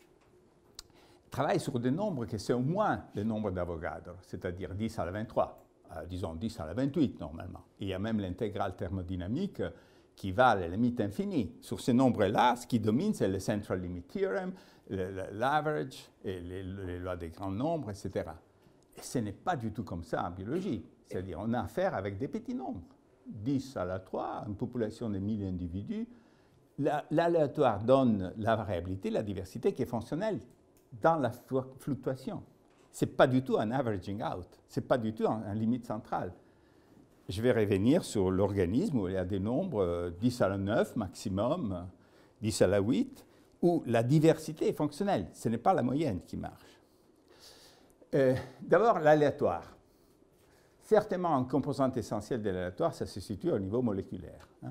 travaillent sur des nombres qui sont moins le nombre d'Avogadro, c'est-à-dire dix à la vingt-trois. Euh, disons dix à la vingt-huit normalement. Il y a même l'intégrale thermodynamique qui va à la limite infinie. Sur ces nombres-là, ce qui domine, c'est le Central Limit Theorem, l'average, et les, les lois des grands nombres, et cetera. Et ce n'est pas du tout comme ça en biologie. C'est-à-dire on a affaire avec des petits nombres. dix à la trois, une population de mille individus. L'aléatoire donne la variabilité, la diversité qui est fonctionnelle dans la fluctuation. Ce n'est pas du tout un averaging out, ce n'est pas du tout un, un limite centrale. Je vais revenir sur l'organisme où il y a des nombres euh, dix à la neuf maximum, dix à la huit, où la diversité est fonctionnelle. Ce n'est pas la moyenne qui marche. Euh, D'abord, l'aléatoire. Certainement, une composante essentielle de l'aléatoire, ça se situe au niveau moléculaire. Hein.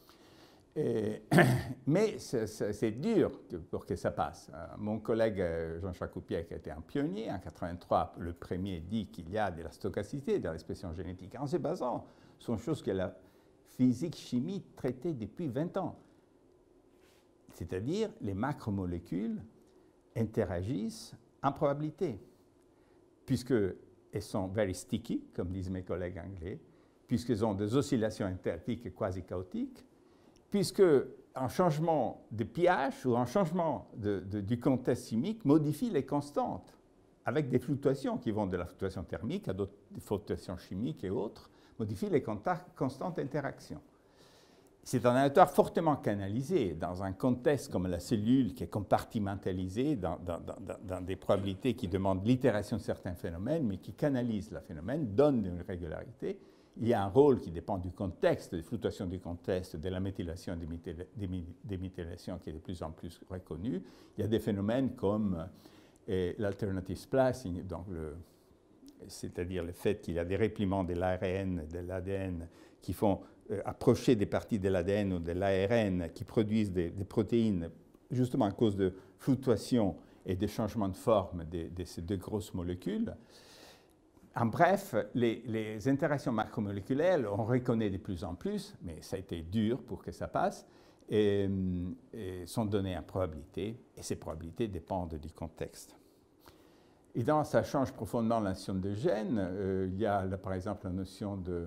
Et, mais c'est dur que, pour que ça passe. Euh, mon collègue Jean-Jacques Coupier, qui a été un pionnier, en mille neuf cent quatre-vingt-trois, le premier dit qu'il y a de la stochasticité dans l'expression génétique en se basant sur une chose que la physique-chimie traitait depuis vingt ans. C'est-à-dire, les macromolécules interagissent en probabilité, puisqu'elles sont very sticky, comme disent mes collègues anglais, puisqu'elles ont des oscillations enthalpiques quasi chaotiques, puisque un changement de pH ou un changement de, de, du contexte chimique modifie les constantes, avec des fluctuations qui vont de la fluctuation thermique à d'autres fluctuations chimiques et autres, modifient les constantes d'interaction. C'est un aléatoire fortement canalisé dans un contexte comme la cellule qui est compartimentalisée dans, dans, dans, dans des probabilités qui demandent l'itération de certains phénomènes, mais qui canalisent le phénomène, donnent une régularité. Il y a un rôle qui dépend du contexte, des fluctuations du contexte, de la méthylation et des déméthylations qui est de plus en plus reconnue. Il y a des phénomènes comme euh, l'alternative splicing, c'est-à-dire le fait qu'il y a des répliements de l'A R N, de l'A D N qui font euh, approcher des parties de l'A D N ou de l'A R N qui produisent des, des protéines justement à cause de fluctuations et de changements de forme de, de ces deux grosses molécules. En bref, les, les interactions macromoléculaires, on reconnaît de plus en plus, mais ça a été dur pour que ça passe, et, et sont données en probabilité, et ces probabilités dépendent du contexte. Évidemment, ça change profondément la notion de gène. Euh, il y a là, par exemple la notion de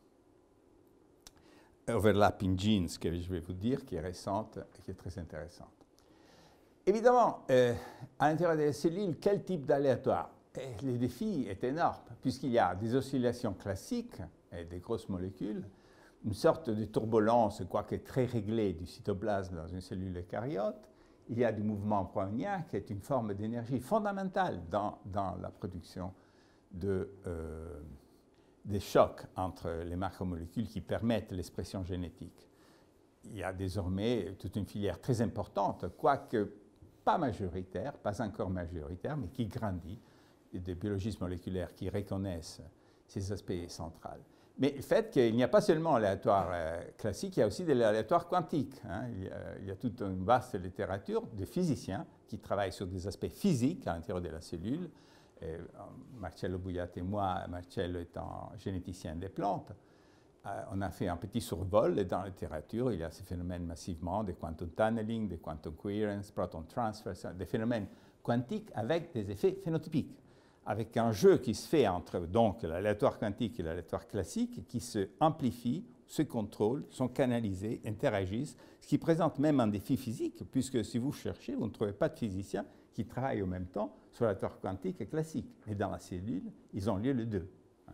overlapping genes, que je vais vous dire, qui est récente et qui est très intéressante. Évidemment, euh, à l'intérieur des cellules, quel type d'aléatoire? Et le défi est énorme, puisqu'il y a des oscillations classiques et des grosses molécules, une sorte de turbulence, quoique très réglée, du cytoplasme dans une cellule eucaryote. Il y a du mouvement brownien, qui est une forme d'énergie fondamentale dans, dans la production de, euh, des chocs entre les macromolécules qui permettent l'expression génétique. Il y a désormais toute une filière très importante, quoique pas majoritaire, pas encore majoritaire, mais qui grandit, des biologistes moléculaires qui reconnaissent ces aspects centraux. Mais le fait qu'il n'y a pas seulement aléatoire euh, classique, il y a aussi de l'aléatoire quantique. Hein. Il, y a, il y a toute une vaste littérature de physiciens qui travaillent sur des aspects physiques à l'intérieur de la cellule. Et, euh, Marcello Bouillat et moi, Marcello étant généticien des plantes, euh, on a fait un petit survol et dans la littérature, il y a ces phénomènes massivement de quantum tunneling, de quantum coherence, proton transfer, des phénomènes quantiques avec des effets phénotypiques, avec un jeu qui se fait entre donc l'aléatoire quantique et l'aléatoire classique, qui se amplifient, se contrôlent, sont canalisés, interagissent, ce qui présente même un défi physique, puisque si vous cherchez, vous ne trouvez pas de physiciens qui travaillent en même temps sur l'aléatoire quantique et classique. Mais dans la cellule, ils ont lieu les deux. Hein.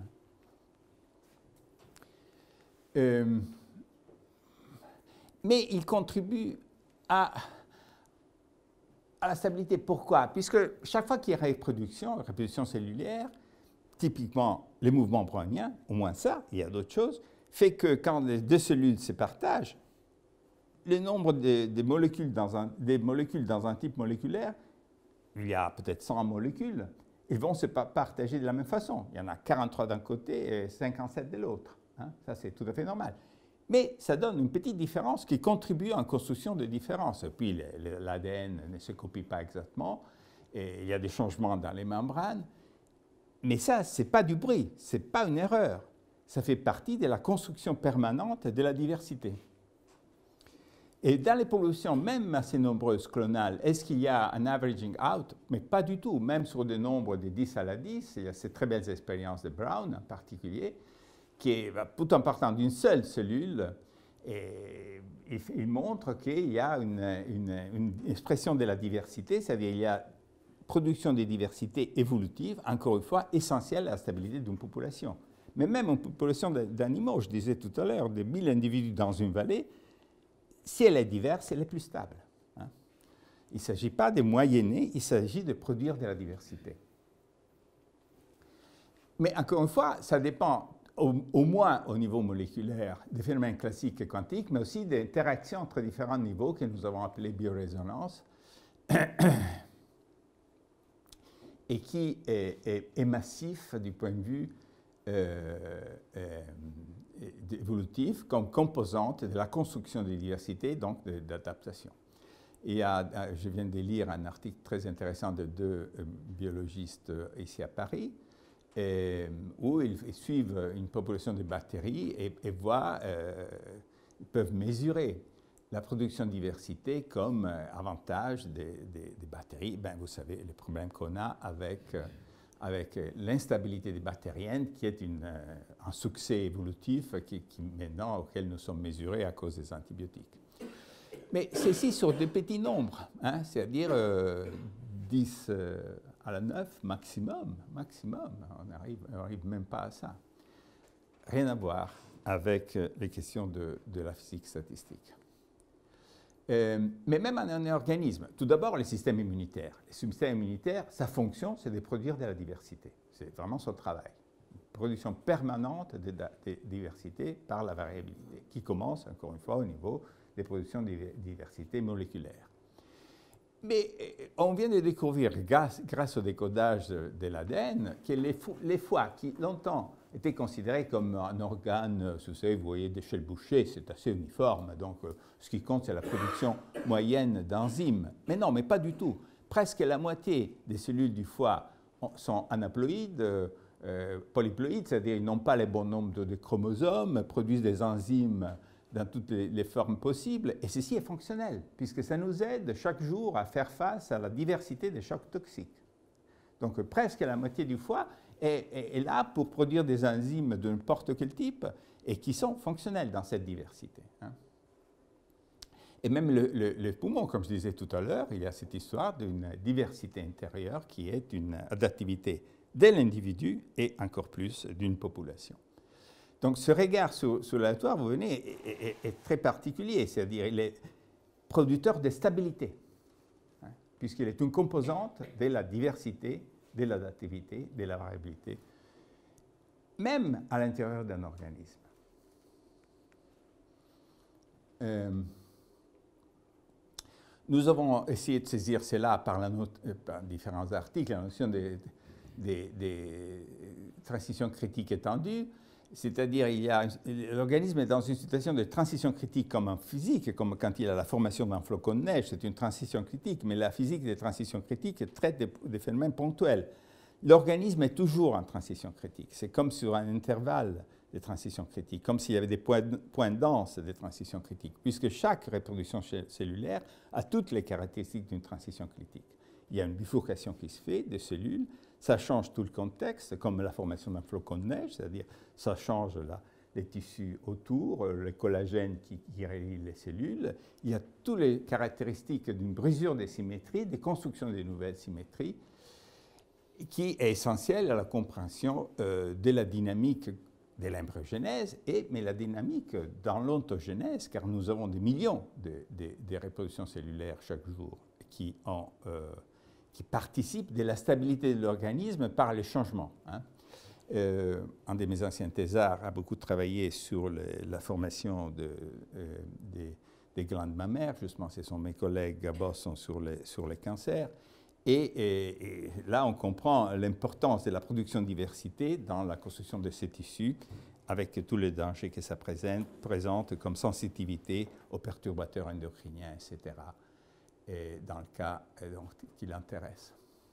Euh, mais ils contribuent à... à la stabilité. Pourquoi? Puisque chaque fois qu'il y a reproduction, reproduction cellulaire, typiquement les mouvements browniens, au moins ça, il y a d'autres choses, fait que quand les deux cellules se partagent, le nombre de, de molécules dans un, des molécules dans un type moléculaire, il y a peut-être cent molécules, ils vont se partager de la même façon. Il y en a quarante-trois d'un côté et cinquante-sept de l'autre. Hein? Ça, c'est tout à fait normal. Mais ça donne une petite différence qui contribue à une construction de différences. Et puis l'A D N ne se copie pas exactement, et il y a des changements dans les membranes. Mais ça, ce n'est pas du bruit, ce n'est pas une erreur. Ça fait partie de la construction permanente de la diversité. Et dans les populations, même assez nombreuses clonales, est-ce qu'il y a un averaging out? Mais pas du tout. Même sur des nombres de dix à la dix, il y a ces très belles expériences de Brown en particulier, qui est tout en partant d'une seule cellule, et il, il montre qu'il y a une, une, une expression de la diversité, c'est-à-dire qu'il y a production de diversité évolutive, encore une fois, essentielle à la stabilité d'une population. Mais même une population d'animaux, je disais tout à l'heure, de mille individus dans une vallée, si elle est diverse, elle est plus stable. Hein. Il ne s'agit pas de moyenner, il s'agit de produire de la diversité. Mais encore une fois, ça dépend au, au moins au niveau moléculaire des phénomènes classiques et quantiques, mais aussi des interactions entre différents niveaux que nous avons appelés biorésonance, et qui est, est, est massif du point de vue euh, euh, évolutif comme composante de la construction de diversité, donc d'adaptation. Et à, je viens de lire un article très intéressant de deux euh, biologistes euh, ici à Paris, et, où ils, ils suivent une population de bactéries et, et voient, euh, ils peuvent mesurer la production de diversité comme euh, avantage des, des, des bactéries. Ben, vous savez, le problème qu'on a avec, euh, avec l'instabilité des bactériennes, qui est une, euh, un succès évolutif qui, qui maintenant, auquel nous sommes mesurés à cause des antibiotiques. Mais ceci sur des petits nombres, hein, c'est-à-dire euh, dix euh, à la neuf maximum, maximum, on n'arrive on même pas à ça. Rien à voir avec euh, les questions de, de la physique statistique. Euh, mais même en un organisme, tout d'abord le système immunitaire. Le système immunitaire, sa fonction, c'est de produire de la diversité. C'est vraiment son travail. Production permanente de, de, de diversité par la variabilité, qui commence, encore une fois, au niveau des productions de diversité moléculaire. Mais on vient de découvrir, grâce, grâce au décodage de, de l'A D N, que les, les foies, qui longtemps étaient considérés comme un organe, vous savez, vous voyez, d'échelle bouchée, c'est assez uniforme, donc euh, ce qui compte, c'est la production moyenne d'enzymes. Mais non, mais pas du tout. Presque la moitié des cellules du foie sont anaploïdes, euh, euh, polyploïdes, c'est-à-dire ils n'ont pas les bons nombres de, de chromosomes, produisent des enzymes dans toutes les, les formes possibles, et ceci est fonctionnel, puisque ça nous aide chaque jour à faire face à la diversité des chocs toxiques. Donc presque la moitié du foie est, est, est là pour produire des enzymes de n'importe quel type, et qui sont fonctionnels dans cette diversité. Hein. Et même le, le, le poumon, comme je disais tout à l'heure, il y a cette histoire d'une diversité intérieure qui est une adaptivité de l'individu, et encore plus d'une population. Donc ce regard sur, sur l'aléatoire, vous venez, est, est, est très particulier, c'est-à-dire il est producteur de stabilité, hein, puisqu'il est une composante de la diversité, de l'adaptivité, de la variabilité, même à l'intérieur d'un organisme. Euh, nous avons essayé de saisir cela par, la note, par différents articles, la notion des, des, des transitions critiques étendues. C'est-à-dire, l'organisme est dans une situation de transition critique comme en physique, comme quand il a la formation d'un flocon de neige, c'est une transition critique, mais la physique des transitions critiques traite des, des phénomènes ponctuels. L'organisme est toujours en transition critique. C'est comme sur un intervalle de transition critique, comme s'il y avait des points, points denses de transition critique, puisque chaque reproduction cellulaire a toutes les caractéristiques d'une transition critique. Il y a une bifurcation qui se fait des cellules, ça change tout le contexte, comme la formation d'un flocon de neige, c'est-à-dire ça change la, les tissus autour, le collagène qui, qui relie les cellules. Il y a toutes les caractéristiques d'une brisure des symétries, des constructions de nouvelles symétries, qui est essentielle à la compréhension euh, de la dynamique de l'embryogenèse, et mais la dynamique dans l'ontogenèse, car nous avons des millions de, de, de reproductions cellulaires chaque jour qui ont... Euh, qui participent de la stabilité de l'organisme par les changements. Hein. Euh, un de mes anciens thésards a beaucoup travaillé sur le, la formation de, euh, des, des glandes mammaires, justement, ce sont mes collègues à Boston sur les, sur les cancers, et, et, et là on comprend l'importance de la production de diversité dans la construction de ces tissus, avec tous les dangers que ça présente, présente comme sensibilité aux perturbateurs endocriniens, et cetera, et dans le cas donc, qui l'intéresse.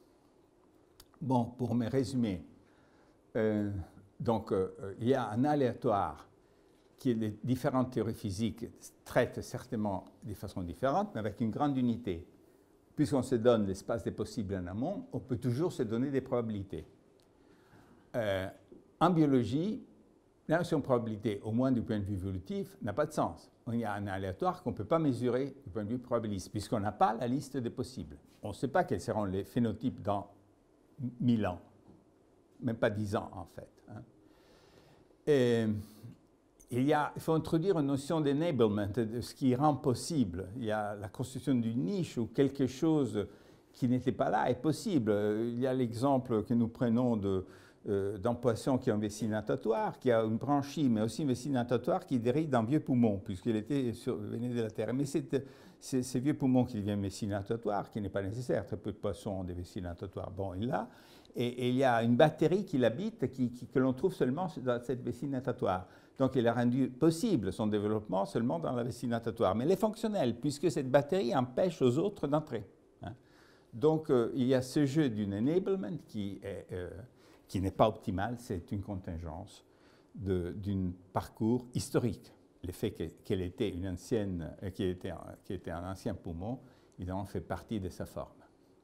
Bon, pour me résumer, euh, donc euh, il y a un aléatoire qui, les différentes théories physiques traitent certainement de façon différente, mais avec une grande unité. Puisqu'on se donne l'espace des possibles en amont, on peut toujours se donner des probabilités. Euh, en biologie, la notion de probabilité, au moins du point de vue évolutif, n'a pas de sens. Il y a un aléatoire qu'on ne peut pas mesurer du point de vue probabiliste, puisqu'on n'a pas la liste des possibles. On ne sait pas quels seront les phénotypes dans mille ans, même pas dix ans en fait. Hein. Et il, y a, il faut introduire une notion d'enablement, de ce qui rend possible. Il y a la constitution d'une niche où quelque chose qui n'était pas là est possible. Il y a l'exemple que nous prenons de, euh, d'un poisson qui a un vessie natatoire, qui a une branchie, mais aussi une vessie natatoire qui dérive d'un vieux poumon, puisqu'il était sur, venait de la terre. Mais c'est c'est ces vieux poumons qui deviennent vessie natatoire, qui n'est pas nécessaire. Très peu de poissons ont des vessies natatoires. Bon, il l'a. Et, et il y a une bactérie qui l'habite, qui, qui, que l'on trouve seulement dans cette vessie natatoire. Donc, il a rendu possible son développement seulement dans la vessie natatoire. Mais elle est fonctionnelle, puisque cette bactérie empêche aux autres d'entrer. Hein. Donc, euh, il y a ce jeu d'une enablement qui est, euh, qui n'est pas optimal, c'est une contingence d'un parcours historique. Le fait qu'elle était une ancienne, euh, qui était, qui était un ancien poumon, il en fait partie de sa forme.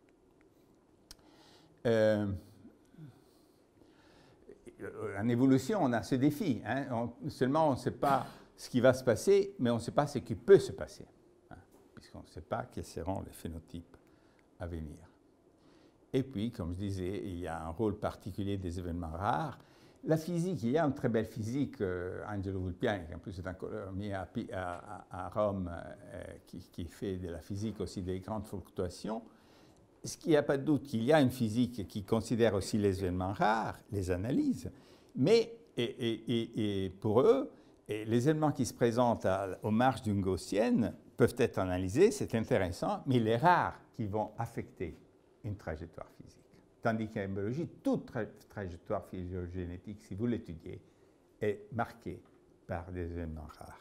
Euh, en évolution, on a ce défi. Hein. On, seulement, on ne sait pas ce qui va se passer, mais on ne sait pas ce qui peut se passer, hein, puisqu'on ne sait pas quels seront les phénotypes à venir. Et puis, comme je disais, il y a un rôle particulier des événements rares. La physique, il y a une très belle physique, euh, Angelo Vulpiani, qui en plus est un colombier à, à, à Rome, euh, qui, qui fait de la physique aussi des grandes fluctuations. Ce qu'il n'y a pas de doute qu'il y a une physique qui considère aussi les événements rares, les analyse, mais et, et, et, et pour eux, et les éléments qui se présentent à, aux marges d'une gaussienne peuvent être analysés, c'est intéressant, mais il est rare qu'ils vont affecter une trajectoire physique. Tandis qu'en biologie, toute tra trajectoire phylogénétique, si vous l'étudiez, est marquée par des événements rares.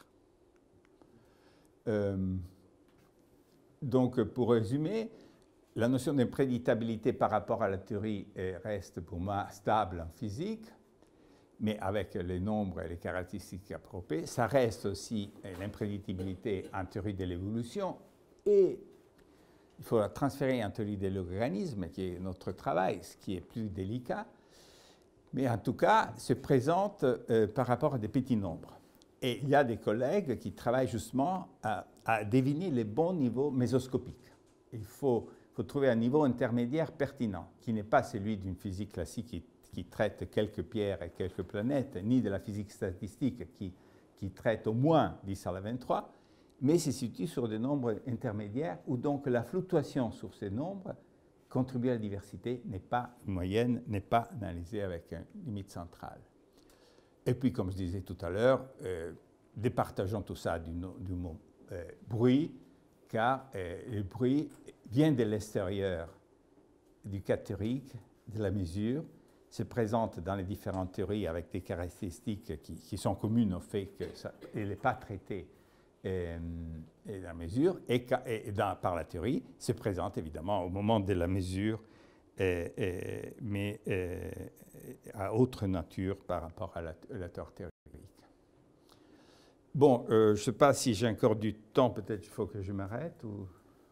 Euh, donc, pour résumer, la notion d'imprédictabilité par rapport à la théorie reste pour moi stable en physique, mais avec les nombres et les caractéristiques appropriées. Ça reste aussi l'imprédictibilité en théorie de l'évolution, et il faut la transférer en théorie des logarithmes, qui est notre travail, ce qui est plus délicat, mais en tout cas se présente euh, par rapport à des petits nombres. Et il y a des collègues qui travaillent justement à, à deviner les bons niveaux mésoscopiques. Il faut Il faut trouver un niveau intermédiaire pertinent, qui n'est pas celui d'une physique classique qui, qui traite quelques pierres et quelques planètes, ni de la physique statistique qui, qui traite au moins dix à la vingt-trois, mais se situe sur des nombres intermédiaires où donc la fluctuation sur ces nombres contribue à la diversité, n'est pas une moyenne, n'est pas analysée avec une limite centrale. Et puis, comme je disais tout à l'heure, euh, départageons tout ça du, du mot euh, bruit, car euh, le bruit vient de l'extérieur du cas théorique de la mesure, se présente dans les différentes théories avec des caractéristiques qui, qui sont communes au fait qu'elle n'est pas traitée euh, dans la mesure, et, et dans, par la théorie, se présente évidemment au moment de la mesure, euh, euh, mais euh, à autre nature par rapport à la, à la théorie théorique. Bon, euh, je ne sais pas si j'ai encore du temps, peut-être il faut que je m'arrête ou...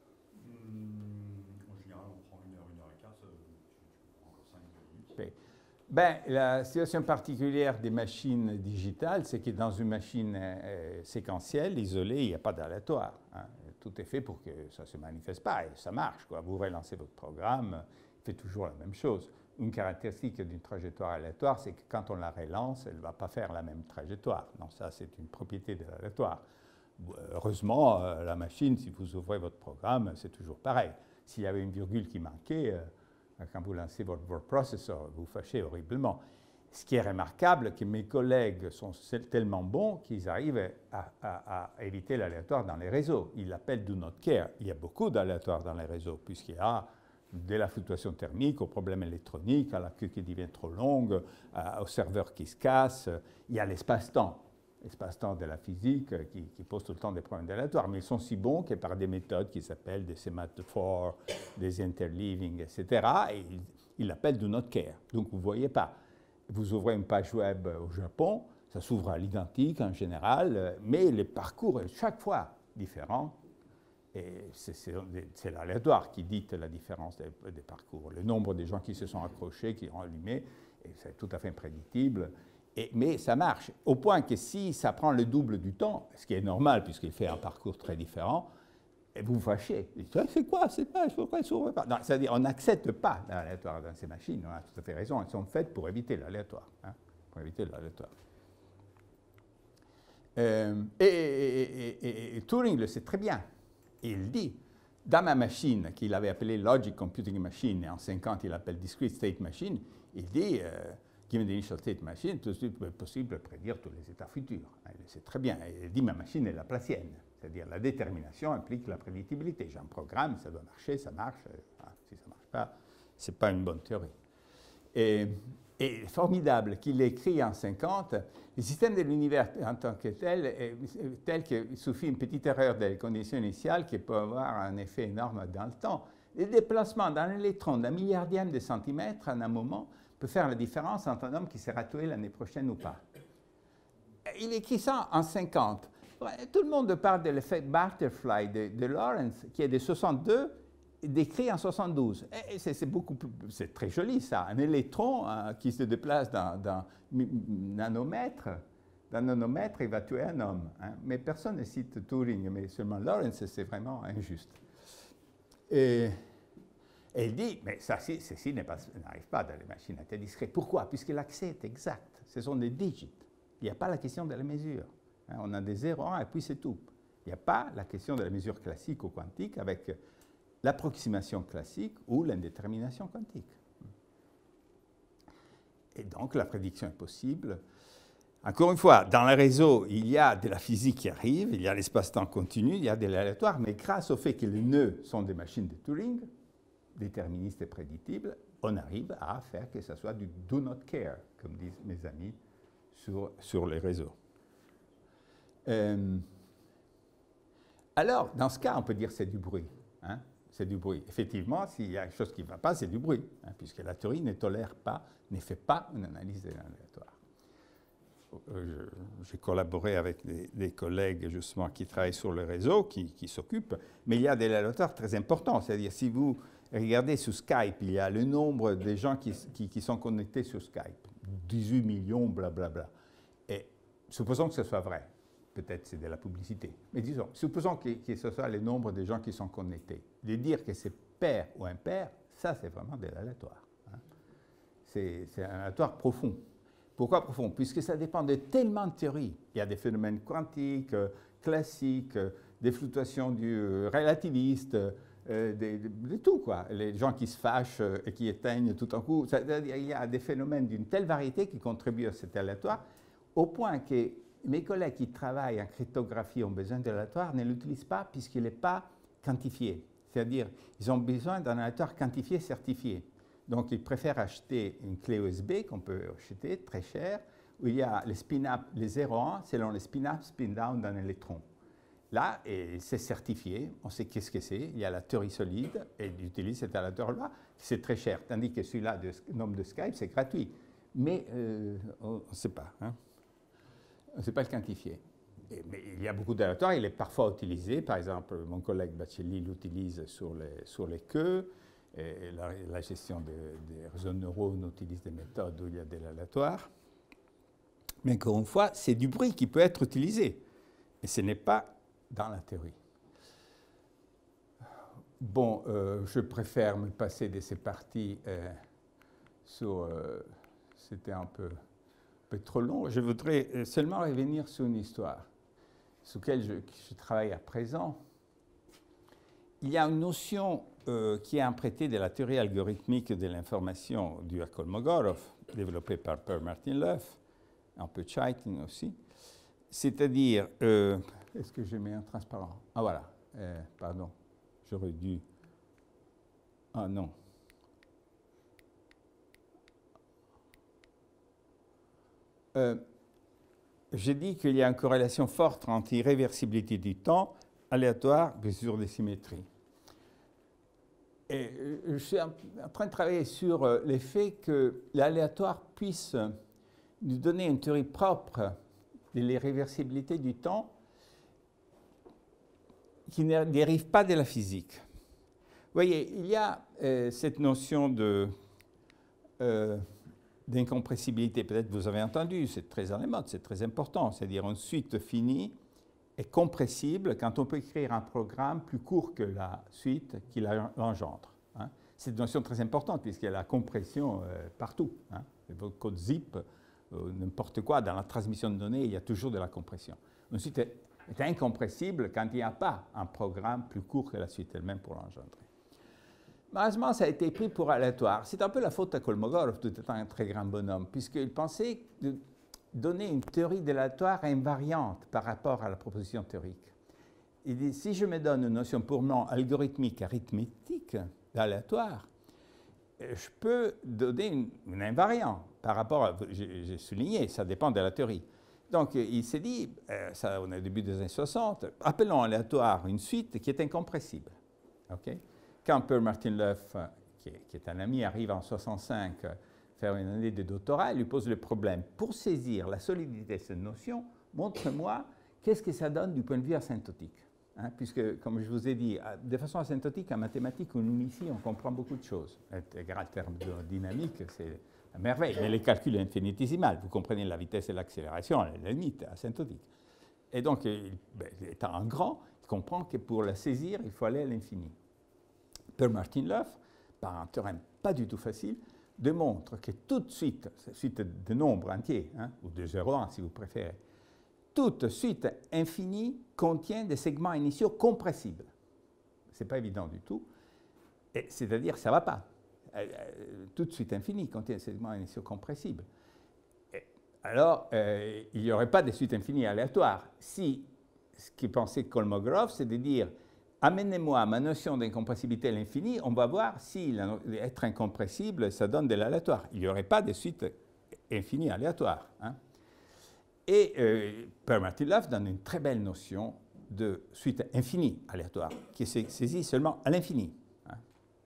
Ben, la situation particulière des machines digitales, c'est que dans une machine euh, séquentielle, isolée, il n'y a pas d'aléatoire. Hein. Tout est fait pour que ça ne se manifeste pas et ça marche, quoi. Vous relancez votre programme, il fait toujours la même chose. Une caractéristique d'une trajectoire aléatoire, c'est que quand on la relance, elle ne va pas faire la même trajectoire. Non, ça, c'est une propriété de l'aléatoire. Heureusement, euh, la machine, si vous ouvrez votre programme, c'est toujours pareil. S'il y avait une virgule qui manquait, euh, quand vous lancez votre word processor, vous fâchez horriblement. Ce qui est remarquable, c'est que mes collègues sont tellement bons qu'ils arrivent à, à, à éviter l'aléatoire dans les réseaux. Ils l'appellent do not care. Il y a beaucoup d'aléatoires dans les réseaux, puisqu'il y a de la fluctuation thermique aux problèmes électroniques, à la queue qui devient trop longue, à, au serveur qui se casse. Il y a l'espace-temps, l'espace-temps de la physique qui, qui pose tout le temps des problèmes d'aléatoires. Mais ils sont si bons que par des méthodes qui s'appellent des sématophores, des interleaving, et cetera, et ils, ils l'appellent do not care. Donc vous ne voyez pas. Vous ouvrez une page web au Japon, ça s'ouvre à l'identique en général, mais le parcours est chaque fois différent. Et c'est l'aléatoire qui dicte la différence des, des parcours. Le nombre de gens qui se sont accrochés, qui ont allumé, c'est tout à fait imprédictible. Et, mais ça marche, au point que si ça prend le double du temps, ce qui est normal puisqu'il fait un parcours très différent, et vous vous fâchez. Vous dites, c'est quoi, c'est pas, pourquoi ils s'ouvrent pas? C'est-à-dire, on n'accepte pas l'aléatoire dans ces machines. On a tout à fait raison. Elles sont faites pour éviter l'aléatoire. Hein, pour éviter l'aléatoire. Euh, et, et, et, et Turing le sait très bien. Et il dit, dans ma machine, qu'il avait appelée Logic Computing Machine, et en cinquante, il l'appelle Discrete State Machine, il dit, euh, given the initial state machine, tout de suite est possible de prédire tous les états futurs. Il le sait très bien. Il dit, ma machine est la placienne. C'est-à-dire, la détermination implique la prédictibilité. J'ai un programme, ça doit marcher, ça marche. Ah, si ça ne marche pas, ce n'est pas une bonne théorie. Et, et formidable qu'il écrit en cinquante, le système de l'univers en tant que tel est tel qu'il suffit une petite erreur des conditions initiales qui peut avoir un effet énorme dans le temps. Les déplacements d'un électron d'un milliardième de centimètre en un moment peut faire la différence entre un homme qui sera tué l'année prochaine ou pas. Il écrit ça en cinquante. Tout le monde parle de l'effet butterfly de, de Lorentz, qui est de soixante-deux, décrit en soixante-douze. C'est beaucoup plus, c'est très joli ça. Un électron hein, qui se déplace dans, dans nanomètre, dans nanomètre, il va tuer un homme. Hein. Mais personne ne cite Turing, mais seulement Lorentz, c'est vraiment injuste. Et, et il dit, mais ça, ceci n'arrive pas dans les machines à état discret. Pourquoi? Puisque l'accès est exact. Ce sont des digits. Il n'y a pas la question de la mesure. Hein, on a des zéro un et puis c'est tout. Il n'y a pas la question de la mesure classique ou quantique avec l'approximation classique ou l'indétermination quantique. Et donc, la prédiction est possible. Encore une fois, dans le réseau, il y a de la physique qui arrive, il y a l'espace-temps continu, il y a de l'aléatoire, mais grâce au fait que les nœuds sont des machines de Turing, déterministes et prédictibles, on arrive à faire que ce soit du do not care, comme disent mes amis sur, sur les réseaux. Euh, alors, dans ce cas, on peut dire que c'est du bruit. Hein? C'est du bruit. Effectivement, s'il y a quelque chose qui ne va pas, c'est du bruit, hein, puisque la théorie ne tolère pas, ne fait pas une analyse de l'aléatoire. J'ai collaboré avec des, des collègues justement qui travaillent sur le réseau, qui, qui s'occupent, mais il y a des aléatoires très importants. C'est-à-dire, si vous regardez sur Skype, il y a le nombre de gens qui, qui, qui sont connectés sur Skype, dix-huit millions, blablabla. Et supposons que ce soit vrai. Peut-être c'est de la publicité. Mais disons, supposons que, que ce soit le nombre de gens qui sont connectés. De dire que c'est pair ou impair, ça c'est vraiment de l'aléatoire. Hein. C'est un aléatoire profond. Pourquoi profond? Puisque ça dépend de tellement de théories. Il y a des phénomènes quantiques, euh, classiques, euh, des fluctuations du euh, relativiste, euh, de, de, de tout, quoi. Les gens qui se fâchent euh, et qui éteignent tout en coup. Ça, il y a des phénomènes d'une telle variété qui contribuent à cet aléatoire, au point que mes collègues qui travaillent en cryptographie ont besoin de l'aléatoire ne l'utilisent pas puisqu'il n'est pas quantifié. C'est-à-dire, ils ont besoin d'un aléatoire quantifié certifié. Donc, ils préfèrent acheter une clé U S B qu'on peut acheter très cher, où il y a les spin-up, les zéro un selon les spin-up, spin-down d'un électron. Là, c'est certifié, on sait qu'est-ce que c'est, il y a la théorie solide, et ils utilisent cet aléatoire-là, c'est très cher, tandis que celui-là, de nom de Skype, c'est gratuit. Mais euh, on ne sait pas, hein. On ne sait pas le quantifier. Et, mais il y a beaucoup d'aléatoires, il est parfois utilisé, par exemple, mon collègue Baccelli l'utilise sur les, sur les queues, et la, la gestion des, des réseaux de neurones utilise des méthodes où il y a de l'aléatoire. Mais encore une fois, c'est du bruit qui peut être utilisé, mais ce n'est pas dans la théorie. Bon, euh, je préfère me passer de ces parties euh, sur... Euh, c'était un peu, un peu trop long. Je voudrais seulement revenir sur une histoire sur laquelle je, je travaille à présent. Il y a une notion euh, qui est empruntée de la théorie algorithmique de l'information du Kolmogorov, développée par Per Martin-Löf, un peu Chaitin aussi. C'est-à-dire, euh, est-ce que je mets un transparent? Ah voilà, euh, pardon, j'aurais dû... Ah non. Euh, J'ai dit qu'il y a une corrélation forte entre irréversibilité du temps, aléatoire, mesure des symétries. Et je suis en train de travailler sur l'effet que l'aléatoire puisse nous donner une théorie propre de l'irréversibilité du temps qui ne dérive pas de la physique. Vous voyez, il y a euh, cette notion de, euh, d'incompressibilité, peut-être vous avez entendu, c'est très à la mode, c'est très important, c'est-à-dire une suite finie est compressible quand on peut écrire un programme plus court que la suite qui l'engendre. Hein. C'est une notion très importante puisqu'il y a la compression euh, partout. Hein. Votre code zip, euh, n'importe quoi, dans la transmission de données, il y a toujours de la compression. Une suite est, est incompressible quand il n'y a pas un programme plus court que la suite elle-même pour l'engendrer. Malheureusement, ça a été pris pour aléatoire. C'est un peu la faute à Kolmogorov, tout étant un très grand bonhomme, puisqu'il pensait de donner une théorie de l'aléatoire invariante par rapport à la proposition théorique. Il dit, si je me donne une notion purement algorithmique, arithmétique d'aléatoire, je peux donner une, une invariant par rapport à, j'ai souligné, ça dépend de la théorie. Donc, il s'est dit, euh, ça, on est au début des années soixante, appelons aléatoire une suite qui est incompressible. Okay? Quand Per Martin-Löf, qui, qui est un ami, arrive en soixante-cinq faire une année de doctorat, il lui pose le problème. Pour saisir la solidité de cette notion, montre-moi qu'est-ce que ça donne du point de vue asymptotique. Hein, puisque, comme je vous ai dit, de façon asymptotique, en mathématiques, nous, ici, on comprend beaucoup de choses. Intégral terme de dynamique, c'est la merveille. Mais les calculs infinitésimales, vous comprenez la vitesse et l'accélération, à la limite, asymptotique. Et donc, il, ben, étant un grand, il comprend que pour la saisir, il faut aller à l'infini. Per Martin-Löf, par un théorème pas du tout facile, démontre que toute suite, suite de nombres entiers, hein, ou de zéro à un si vous préférez, toute suite infinie contient des segments initiaux compressibles. Ce n'est pas évident du tout. C'est-à-dire, ça ne va pas. Toute suite infinie contient des segments initiaux compressibles. Et alors, euh, il n'y aurait pas de suite infinie aléatoire. Si ce qui pensait Kolmogorov, c'est de dire, amenez-moi ma notion d'incompressibilité à l'infini, on va voir si être incompressible, ça donne de l'aléatoire. Il n'y aurait pas de suite infinie aléatoire. Hein. Et euh, Per Martin-Löf donne une très belle notion de suite infinie aléatoire, qui est saisie seulement à l'infini. Hein.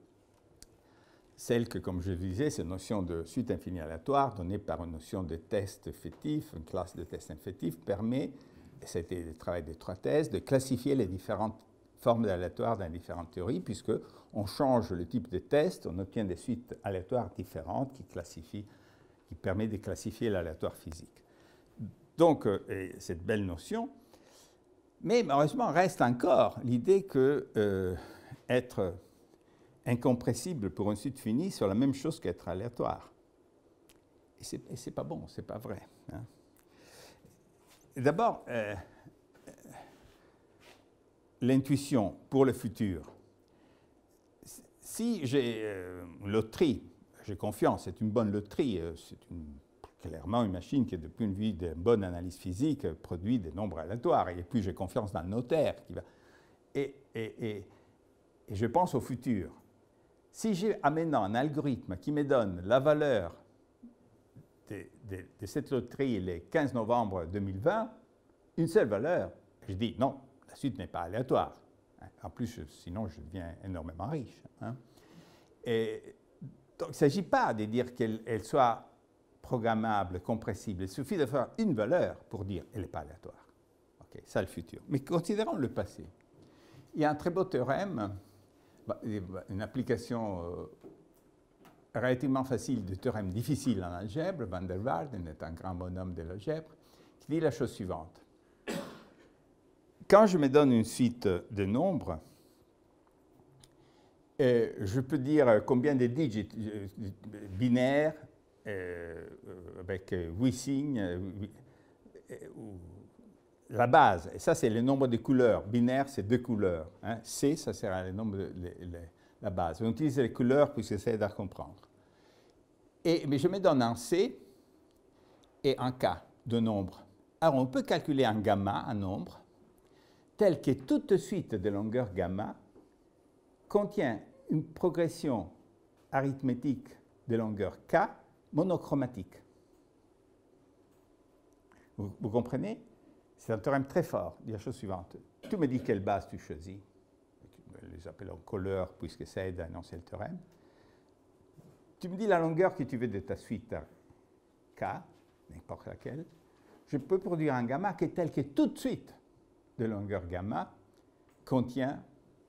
Celle que, comme je disais, cette notion de suite infinie aléatoire, donnée par une notion de test effectif, une classe de test effectif, permet, et c'était le travail des trois thèses, de classifier les différentes formes d'aléatoire dans différentes théories, puisqu'on change le type de test, on obtient des suites aléatoires différentes qui, classifient, qui permettent de classifier l'aléatoire physique. Donc, euh, cette belle notion, mais malheureusement, reste encore l'idée que euh, être incompressible pour une suite finie, c'est la même chose qu'être aléatoire. Et ce n'est pas bon, ce n'est pas vrai. Hein. D'abord, euh, l'intuition pour le futur. Si j'ai euh, une loterie, j'ai confiance, c'est une bonne loterie, euh, c'est clairement une machine qui, depuis une vue de bonne analyse physique, produit des nombres aléatoires. Et puis, j'ai confiance dans le notaire. Qui va... et, et, et, et je pense au futur. Si j'ai amenant un algorithme qui me donne la valeur de, de, de cette loterie le quinze novembre deux mille vingt, une seule valeur, je dis non, la suite n'est pas aléatoire. En plus, je, sinon, je deviens énormément riche. Hein. Et donc, il ne s'agit pas de dire qu'elle soit programmable, compressible. Il suffit de faire une valeur pour dire qu'elle n'est pas aléatoire. Okay, ça, le futur. Mais considérons le passé. Il y a un très beau théorème, une application euh, relativement facile de théorème difficile en algèbre. Van der Waals est un grand bonhomme de l'algèbre, qui dit la chose suivante. Quand je me donne une suite de nombres, euh, je peux dire combien de digits euh, binaires euh, avec huit signes, euh, euh, la base. Et ça, c'est le nombre de couleurs. Binaire, c'est deux couleurs. Hein. C, ça sera le nombre de le, le, la base. On utilise les couleurs puisque c'est aide à comprendre. Et, mais je me donne un C et un K de nombres. Alors, on peut calculer un gamma, un nombre, tel que toute suite de longueur gamma contient une progression arithmétique de longueur K monochromatique. Vous, vous comprenez? C'est un théorème très fort. Il dit la chose suivante. Tu me dis quelle base tu choisis. Les appelons couleurs puisque ça aide à énoncer le théorème. Tu me dis la longueur que tu veux de ta suite K, n'importe laquelle. Je peux produire un gamma qui est tel que toute suite de longueur gamma contient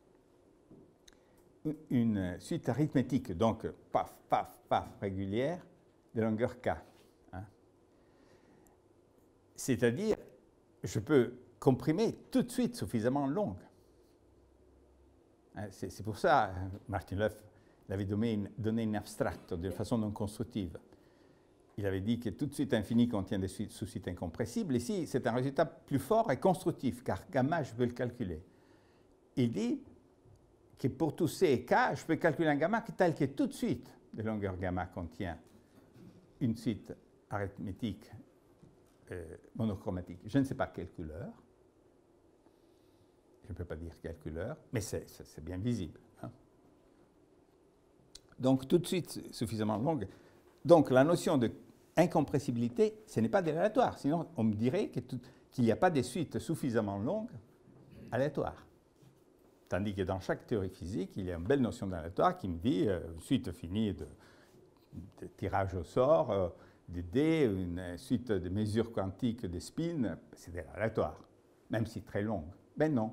une suite arithmétique, donc paf, paf, paf, régulière, de longueur K. Hein. C'est-à-dire, je peux comprimer tout de suite suffisamment longue. Hein, c'est pour ça Martin-Löf l'avait donné, donné une abstract de façon non constructive. il avait dit que toute suite infinie contient des sous-suites incompressibles. Ici, c'est un résultat plus fort et constructif, car gamma, je peux le calculer. Il dit que pour tous C et K, je peux calculer un gamma tel que toute suite de longueur gamma contient une suite arithmétique euh, monochromatique. Je ne sais pas quelle couleur. Je ne peux pas dire quelle couleur, mais c'est bien visible. Hein. Donc, tout de suite suffisamment longue. Donc, la notion d'incompressibilité, ce n'est pas aléatoire. Sinon, on me dirait qu'il n'y a pas de suites suffisamment longues aléatoires. Tandis que dans chaque théorie physique, il y a une belle notion d'aléatoire qui me dit euh, une suite finie de, de tirage au sort, euh, de dés, une suite de mesures quantiques de spin, c'est aléatoire, même si très longue. Ben non.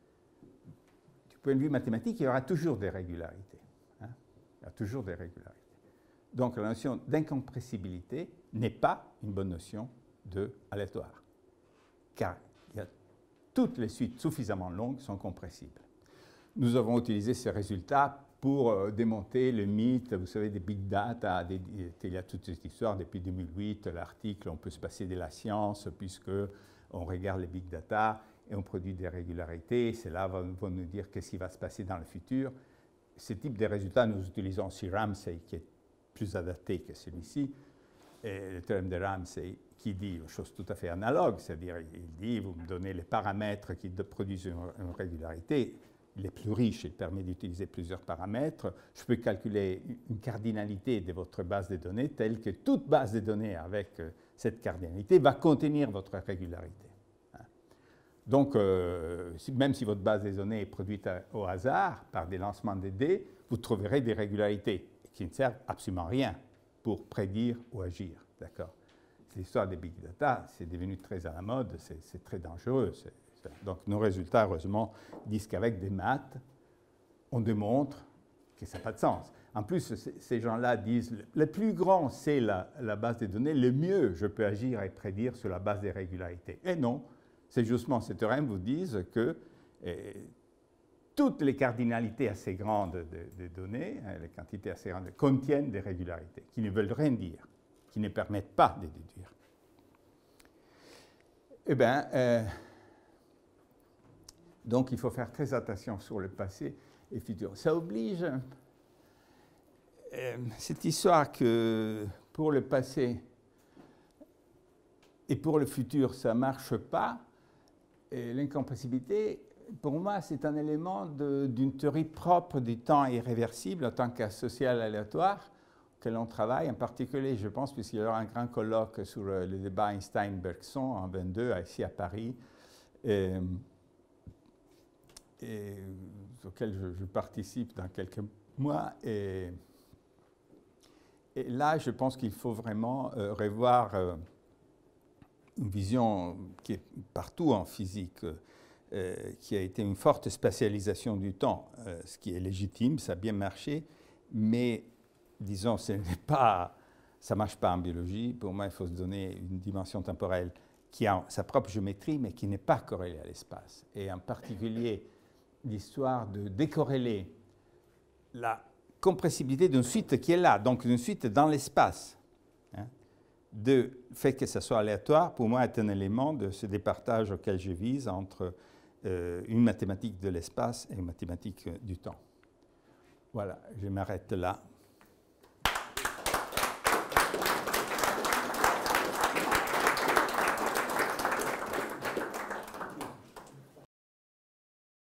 Du point de vue mathématique, il y aura toujours des régularités. Hein? Il y a toujours des régularités. Donc la notion d'incompressibilité n'est pas une bonne notion d'aléatoire, car il y a, toutes les suites suffisamment longues sont compressibles. Nous avons utilisé ces résultats pour euh, démonter le mythe, vous savez, des big data. Des, il y a toute cette histoire depuis deux mille huit, l'article « On peut se passer de la science puisque on regarde les big data et on produit des régularités. Cela va, va nous dire qu'est-ce qui va se passer dans le futur. » Ce type de résultats, nous utilisons aussi Ramsey, qui est plus adapté que celui-ci, et le théorème de Ramsey, qui dit une chose tout à fait analogue, c'est-à-dire il dit, vous me donnez les paramètres qui produisent une, une régularité, il est plus riche, il permet d'utiliser plusieurs paramètres, je peux calculer une cardinalité de votre base de données telle que toute base de données avec cette cardinalité va contenir votre régularité. Donc, euh, si, même si votre base de données est produite à, au hasard, par des lancements de dés, vous trouverez des régularités qui ne servent absolument à rien pour prédire ou agir. D'accord? L'histoire des big data, c'est devenu très à la mode, c'est très dangereux. Donc, nos résultats, heureusement, disent qu'avec des maths, on démontre que ça n'a pas de sens. En plus, ces gens-là disent, le plus grand, c'est la, la base de données, le mieux, je peux agir et prédire sur la base des régularités. Et non. C'est justement ces théorèmes vous disent que eh, toutes les cardinalités assez grandes de, de données, hein, les quantités assez grandes, contiennent des régularités qui ne veulent rien dire, qui ne permettent pas de déduire. Eh bien, euh, donc il faut faire très attention sur le passé et le futur. Ça oblige euh, cette histoire que pour le passé et pour le futur, ça ne marche pas. L'incompressibilité, pour moi, c'est un élément d'une théorie propre du temps irréversible en tant qu'asocial aléatoire que l'on travaille, en particulier, je pense, puisqu'il y aura un grand colloque sur le, le débat Einstein-Bergson en vingt-deux, ici à Paris, et, et, auquel je, je participe dans quelques mois. Et, et là, je pense qu'il faut vraiment euh, revoir euh, une vision qui est partout en physique, euh, qui a été une forte spatialisation du temps, euh, ce qui est légitime, ça a bien marché, mais disons, ce n'est pas, ça ne marche pas en biologie. Pour moi, il faut se donner une dimension temporelle qui a sa propre géométrie, mais qui n'est pas corrélée à l'espace. Et en particulier, l'histoire de décorréler la compressibilité d'une suite qui est là, donc une suite dans l'espace, hein, de fait que ce soit aléatoire, pour moi, est un élément de ce départage auquel je vise entre euh, une mathématique de l'espace et une mathématique du temps. Voilà, je m'arrête là.